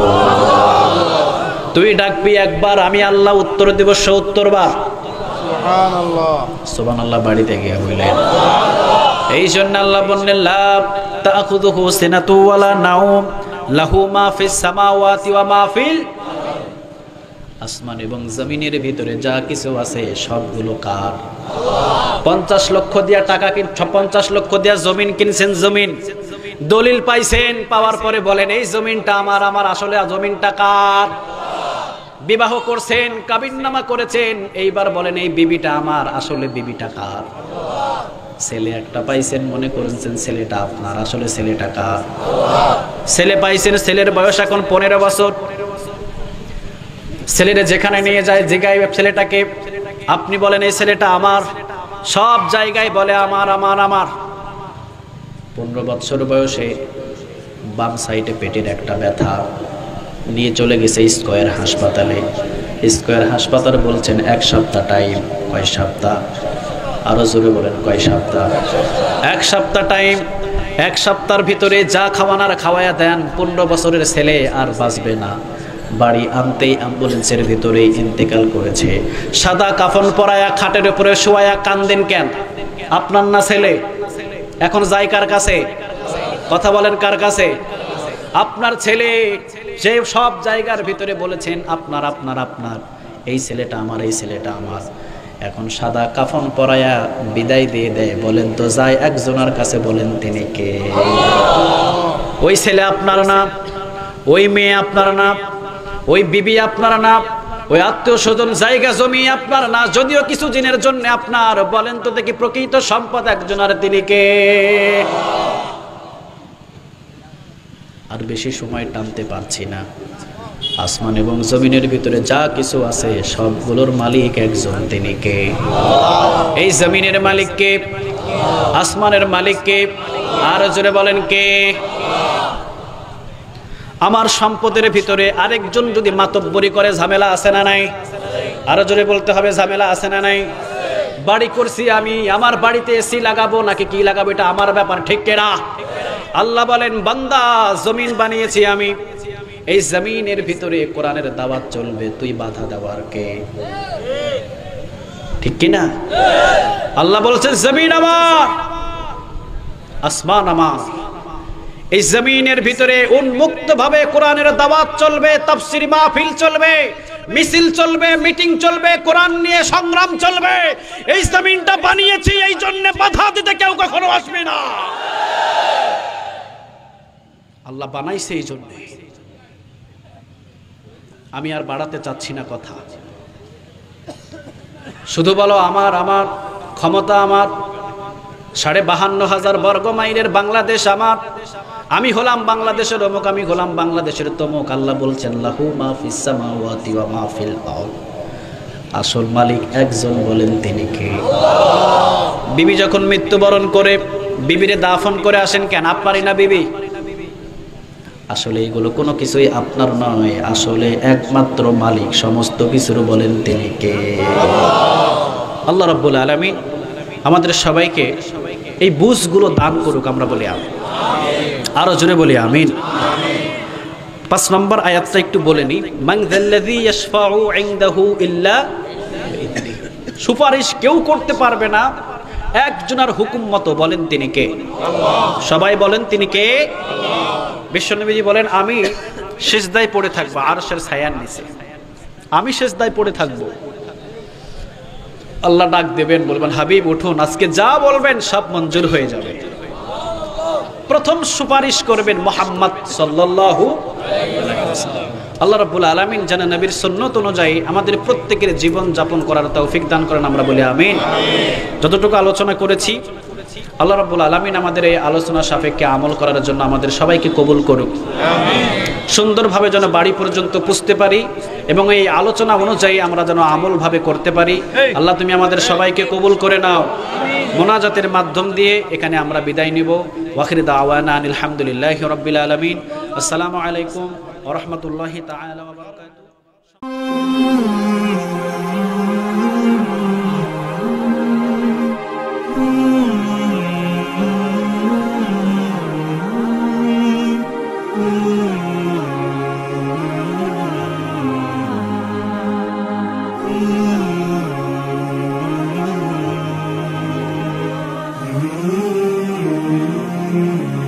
তুই ডাকবি একবার, আমি আল্লাহ উত্তর দেব 70 বার। সুবহানাল্লাহ, সুবহানাল্লাহ বাড়িতে গিয়ে বললেন। এই জন্য আল্লাহ বললেন, লা তাখুযুহু সিনাতু ওয়ালা নাওম লাহু মা ফিস সামাওয়াতি ওয়া মা ফিল, আসমান এবং জমিনের ভিতরে যা কিছু আছে সবগুলো কার? 50 লক্ষ দিয়া টাকা 50 লক্ষ দিয়া জমিন কিনছেন, জমিন দলিল পাইছেন, পাওয়ার পরে বলেন এই জমিনটা আমার, আমার আসলে জমিনটা কার? বিবাহ করছেন, কাবিননামা করেছেন, এইবার বলেন এই বিবিটা আমার, আসলে বিবিটা কার? ছেলে একটা পাইছেন, মনে করেছেন ছেলেটা আপনার, আসলে ছেলেটা কার? ছেলে পাইছেন, ছেলের বয়স এখন 15 বছর, ছেলেটা যেখানে নিয়ে যায় জিগায় ছেলেটাকে, আপনি বলেন এই ছেলেটা আমার, সব জায়গায় বলে আমার আমার আমার। 15 বছর বয়সে বাম সাইডে পেটের একটা ব্যথা নিয়ে চলে গেছে স্কয়ার হাসপাতালে। স্কয়ার হাসপাতাল বলছেন 1 সপ্তাহ টাইম। কয় সপ্তাহ? আরো জোরে বলেন, কয় সপ্তাহ? 1 সপ্তাহ টাইম। 1 সপ্তাহের ভিতরে যা খাওয়ানোর খাওয়ায়া দেন, 15 বছরের ছেলে আর বাঁচবে না। বাড়ি আনতেই অ্যাম্বুলেন্সের ভিতরেই ইন্তেকাল করেছে। সাদা কাফন পরায়া খাটের উপরে শোয়ায়া কান্দেন কেন? আপনার না ছেলে? এখন যাই কার কাছে? কথা বলেন, কার কাছে? আপনার ছেলে, যে সব জায়গার ভিতরে বলেছেন আপনার আপনার আপনার, এই ছেলেটা আমার, এই ছেলেটা আমার। এখন সাদা কাফন পরায়া বিদায় দিয়ে দেয়। বলেন তো যাই একজনের কাছে, বলেন তিনি কে? ওই ছেলে আপনার না, ওই মেয়ে আপনার না, ওই বিবি আপনার না, ওই আত্মীয় স্বজন জায়গা জমি আপনার না, যদিও কিছু দিনের জন্য আপনার। বলেন তো দেখি প্রকৃত সম্পদ একজনের, তিনি কে? আর বেশি সময় টানতে পারছি না। আসমান এবং জমিনের ভিতরে যা কিছু আছে সবগুলোর মালিক একজন, তিনি কে? এই জমিনের মালিক কে? আসমানের মালিক কে? আর জোরে বলেন কে? আমার সম্পদের ভিতরে আরেকজন যদি মাতব্বরি করে, ঝামেলা আছে না নাই? আরো জোরে বলতে হবে, ঝামেলা আছে না নাই? বাড়ি করছি আমি, আমার বাড়িতে এসি লাগাবো নাকি কি লাগাবো এটা আমার ব্যাপার, ঠিক কিনা? আল্লাহ বলেন, বান্দা জমিন বানিয়েছি আমি, এই জমিনের ভিতরে কোরআনের দাওয়াত চলবে, তুই বাধা দেওয়ার কে? ঠিক কিনা? আল্লাহ বলছেন জমিন আমার, আসমান আমার। এই জমিনের ভিতরে উন্মুক্ত ভাবে কোরআনের দাওয়াত চলবে, তাফসীর মাহফিল চলবে, মিছিল চলবে, মিটিং চলবে, কোরআন নিয়ে সংগ্রাম চলবে। এই জমিনটা বানিয়েছি, এই জন্য বাধা দিতে কেউ কখনো আসবে না। আল্লাহ বানাইছে এই জন্য। আমি আর বাড়াতে চাচ্ছি না কথা, শুধু বলো আমার, আমার ক্ষমতা আমার, 52,500 বর্গ মাইলের বাংলাদেশ আমার, আমি হলাম বাংলাদেশের অমুক, আমি হলাম বাংলাদেশের তমুক। আল্লাহ বলছেন লাহু মা ফিস সামাওয়াতি ওয়া মা ফিল আরদ, আসল মালিক একজন, বলেন তিনি কে? বিবি যখন মৃত্যুবরণ করে, বিবিরে দাফন করে আসেন কেন? আপনারই না বিবি? আসলে এগুলো কোনো কিছুই আপনার নয়, আসলে একমাত্র মালিক সমস্ত কিছুর, বলেন তিনি কে? আল্লাহ রাব্বুল আলামিন আমাদের সবাইকে এই বুঝগুলো দান করুক, আমরা বলি আমিন। আরো জোরে বলি আমিন। 5 নম্বর আয়াতটা একটু বলে নি, মান যাল্লাযী ইয়াশফাউ ইনদাহু ইল্লা বিইذনিহি, সুপারিশ কেউ করতে পারবে না একজনের হুকুম মতো, বলেন তিনি কে? সবাই বলেন তিনি কে? বিশ্বনবীজি বলেন, আমি সিজদায় পড়ে থাকবো আরশের ছায়ার নিচে, আমি সিজদায় পড়ে থাকবো। আল্লাহ ডাক দেবেন, বলবেন হাবিব উঠুন, আজকে যা বলবেন সব মঞ্জুর হয়ে যাবে। প্রথম সুপারিশ করবেন মুহাম্মদ সাল্লাল্লাহু আলাইহি ওয়াসাল্লাম। আল্লাহ রাব্বুল আলামিন যেন নবীর সুন্নত অনুযায়ী আমাদের প্রত্যেকের জীবন যাপন করার তৌফিক দান করেন, আমরা বলি আমিন। যতটুকু আলোচনা করেছি আল্লাহ রাব্বুল আলামিন আমাদের এই আলোচনা সাপেক্ষে আমল করার জন্য আমাদের সবাইকে কবুল করুক। সুন্দরভাবে যেন বাড়ি পর্যন্ত পুষতে পারি এবং এই আলোচনা অনুযায়ী আমরা যেন আমলভাবে করতে পারি। আল্লাহ তুমি আমাদের সবাইকে কবুল করে নাও। মোনাজাতের মাধ্যম দিয়ে এখানে আমরা বিদায় নিব। ওয়াখির দাওয়ানা আনিল হামদুলিল্লাহি রাব্বিল আলামিন। আসসালামু আলাইকুম ওয়া রাহমাতুল্লাহি তাআলা ওয়া বারাকাতুহু।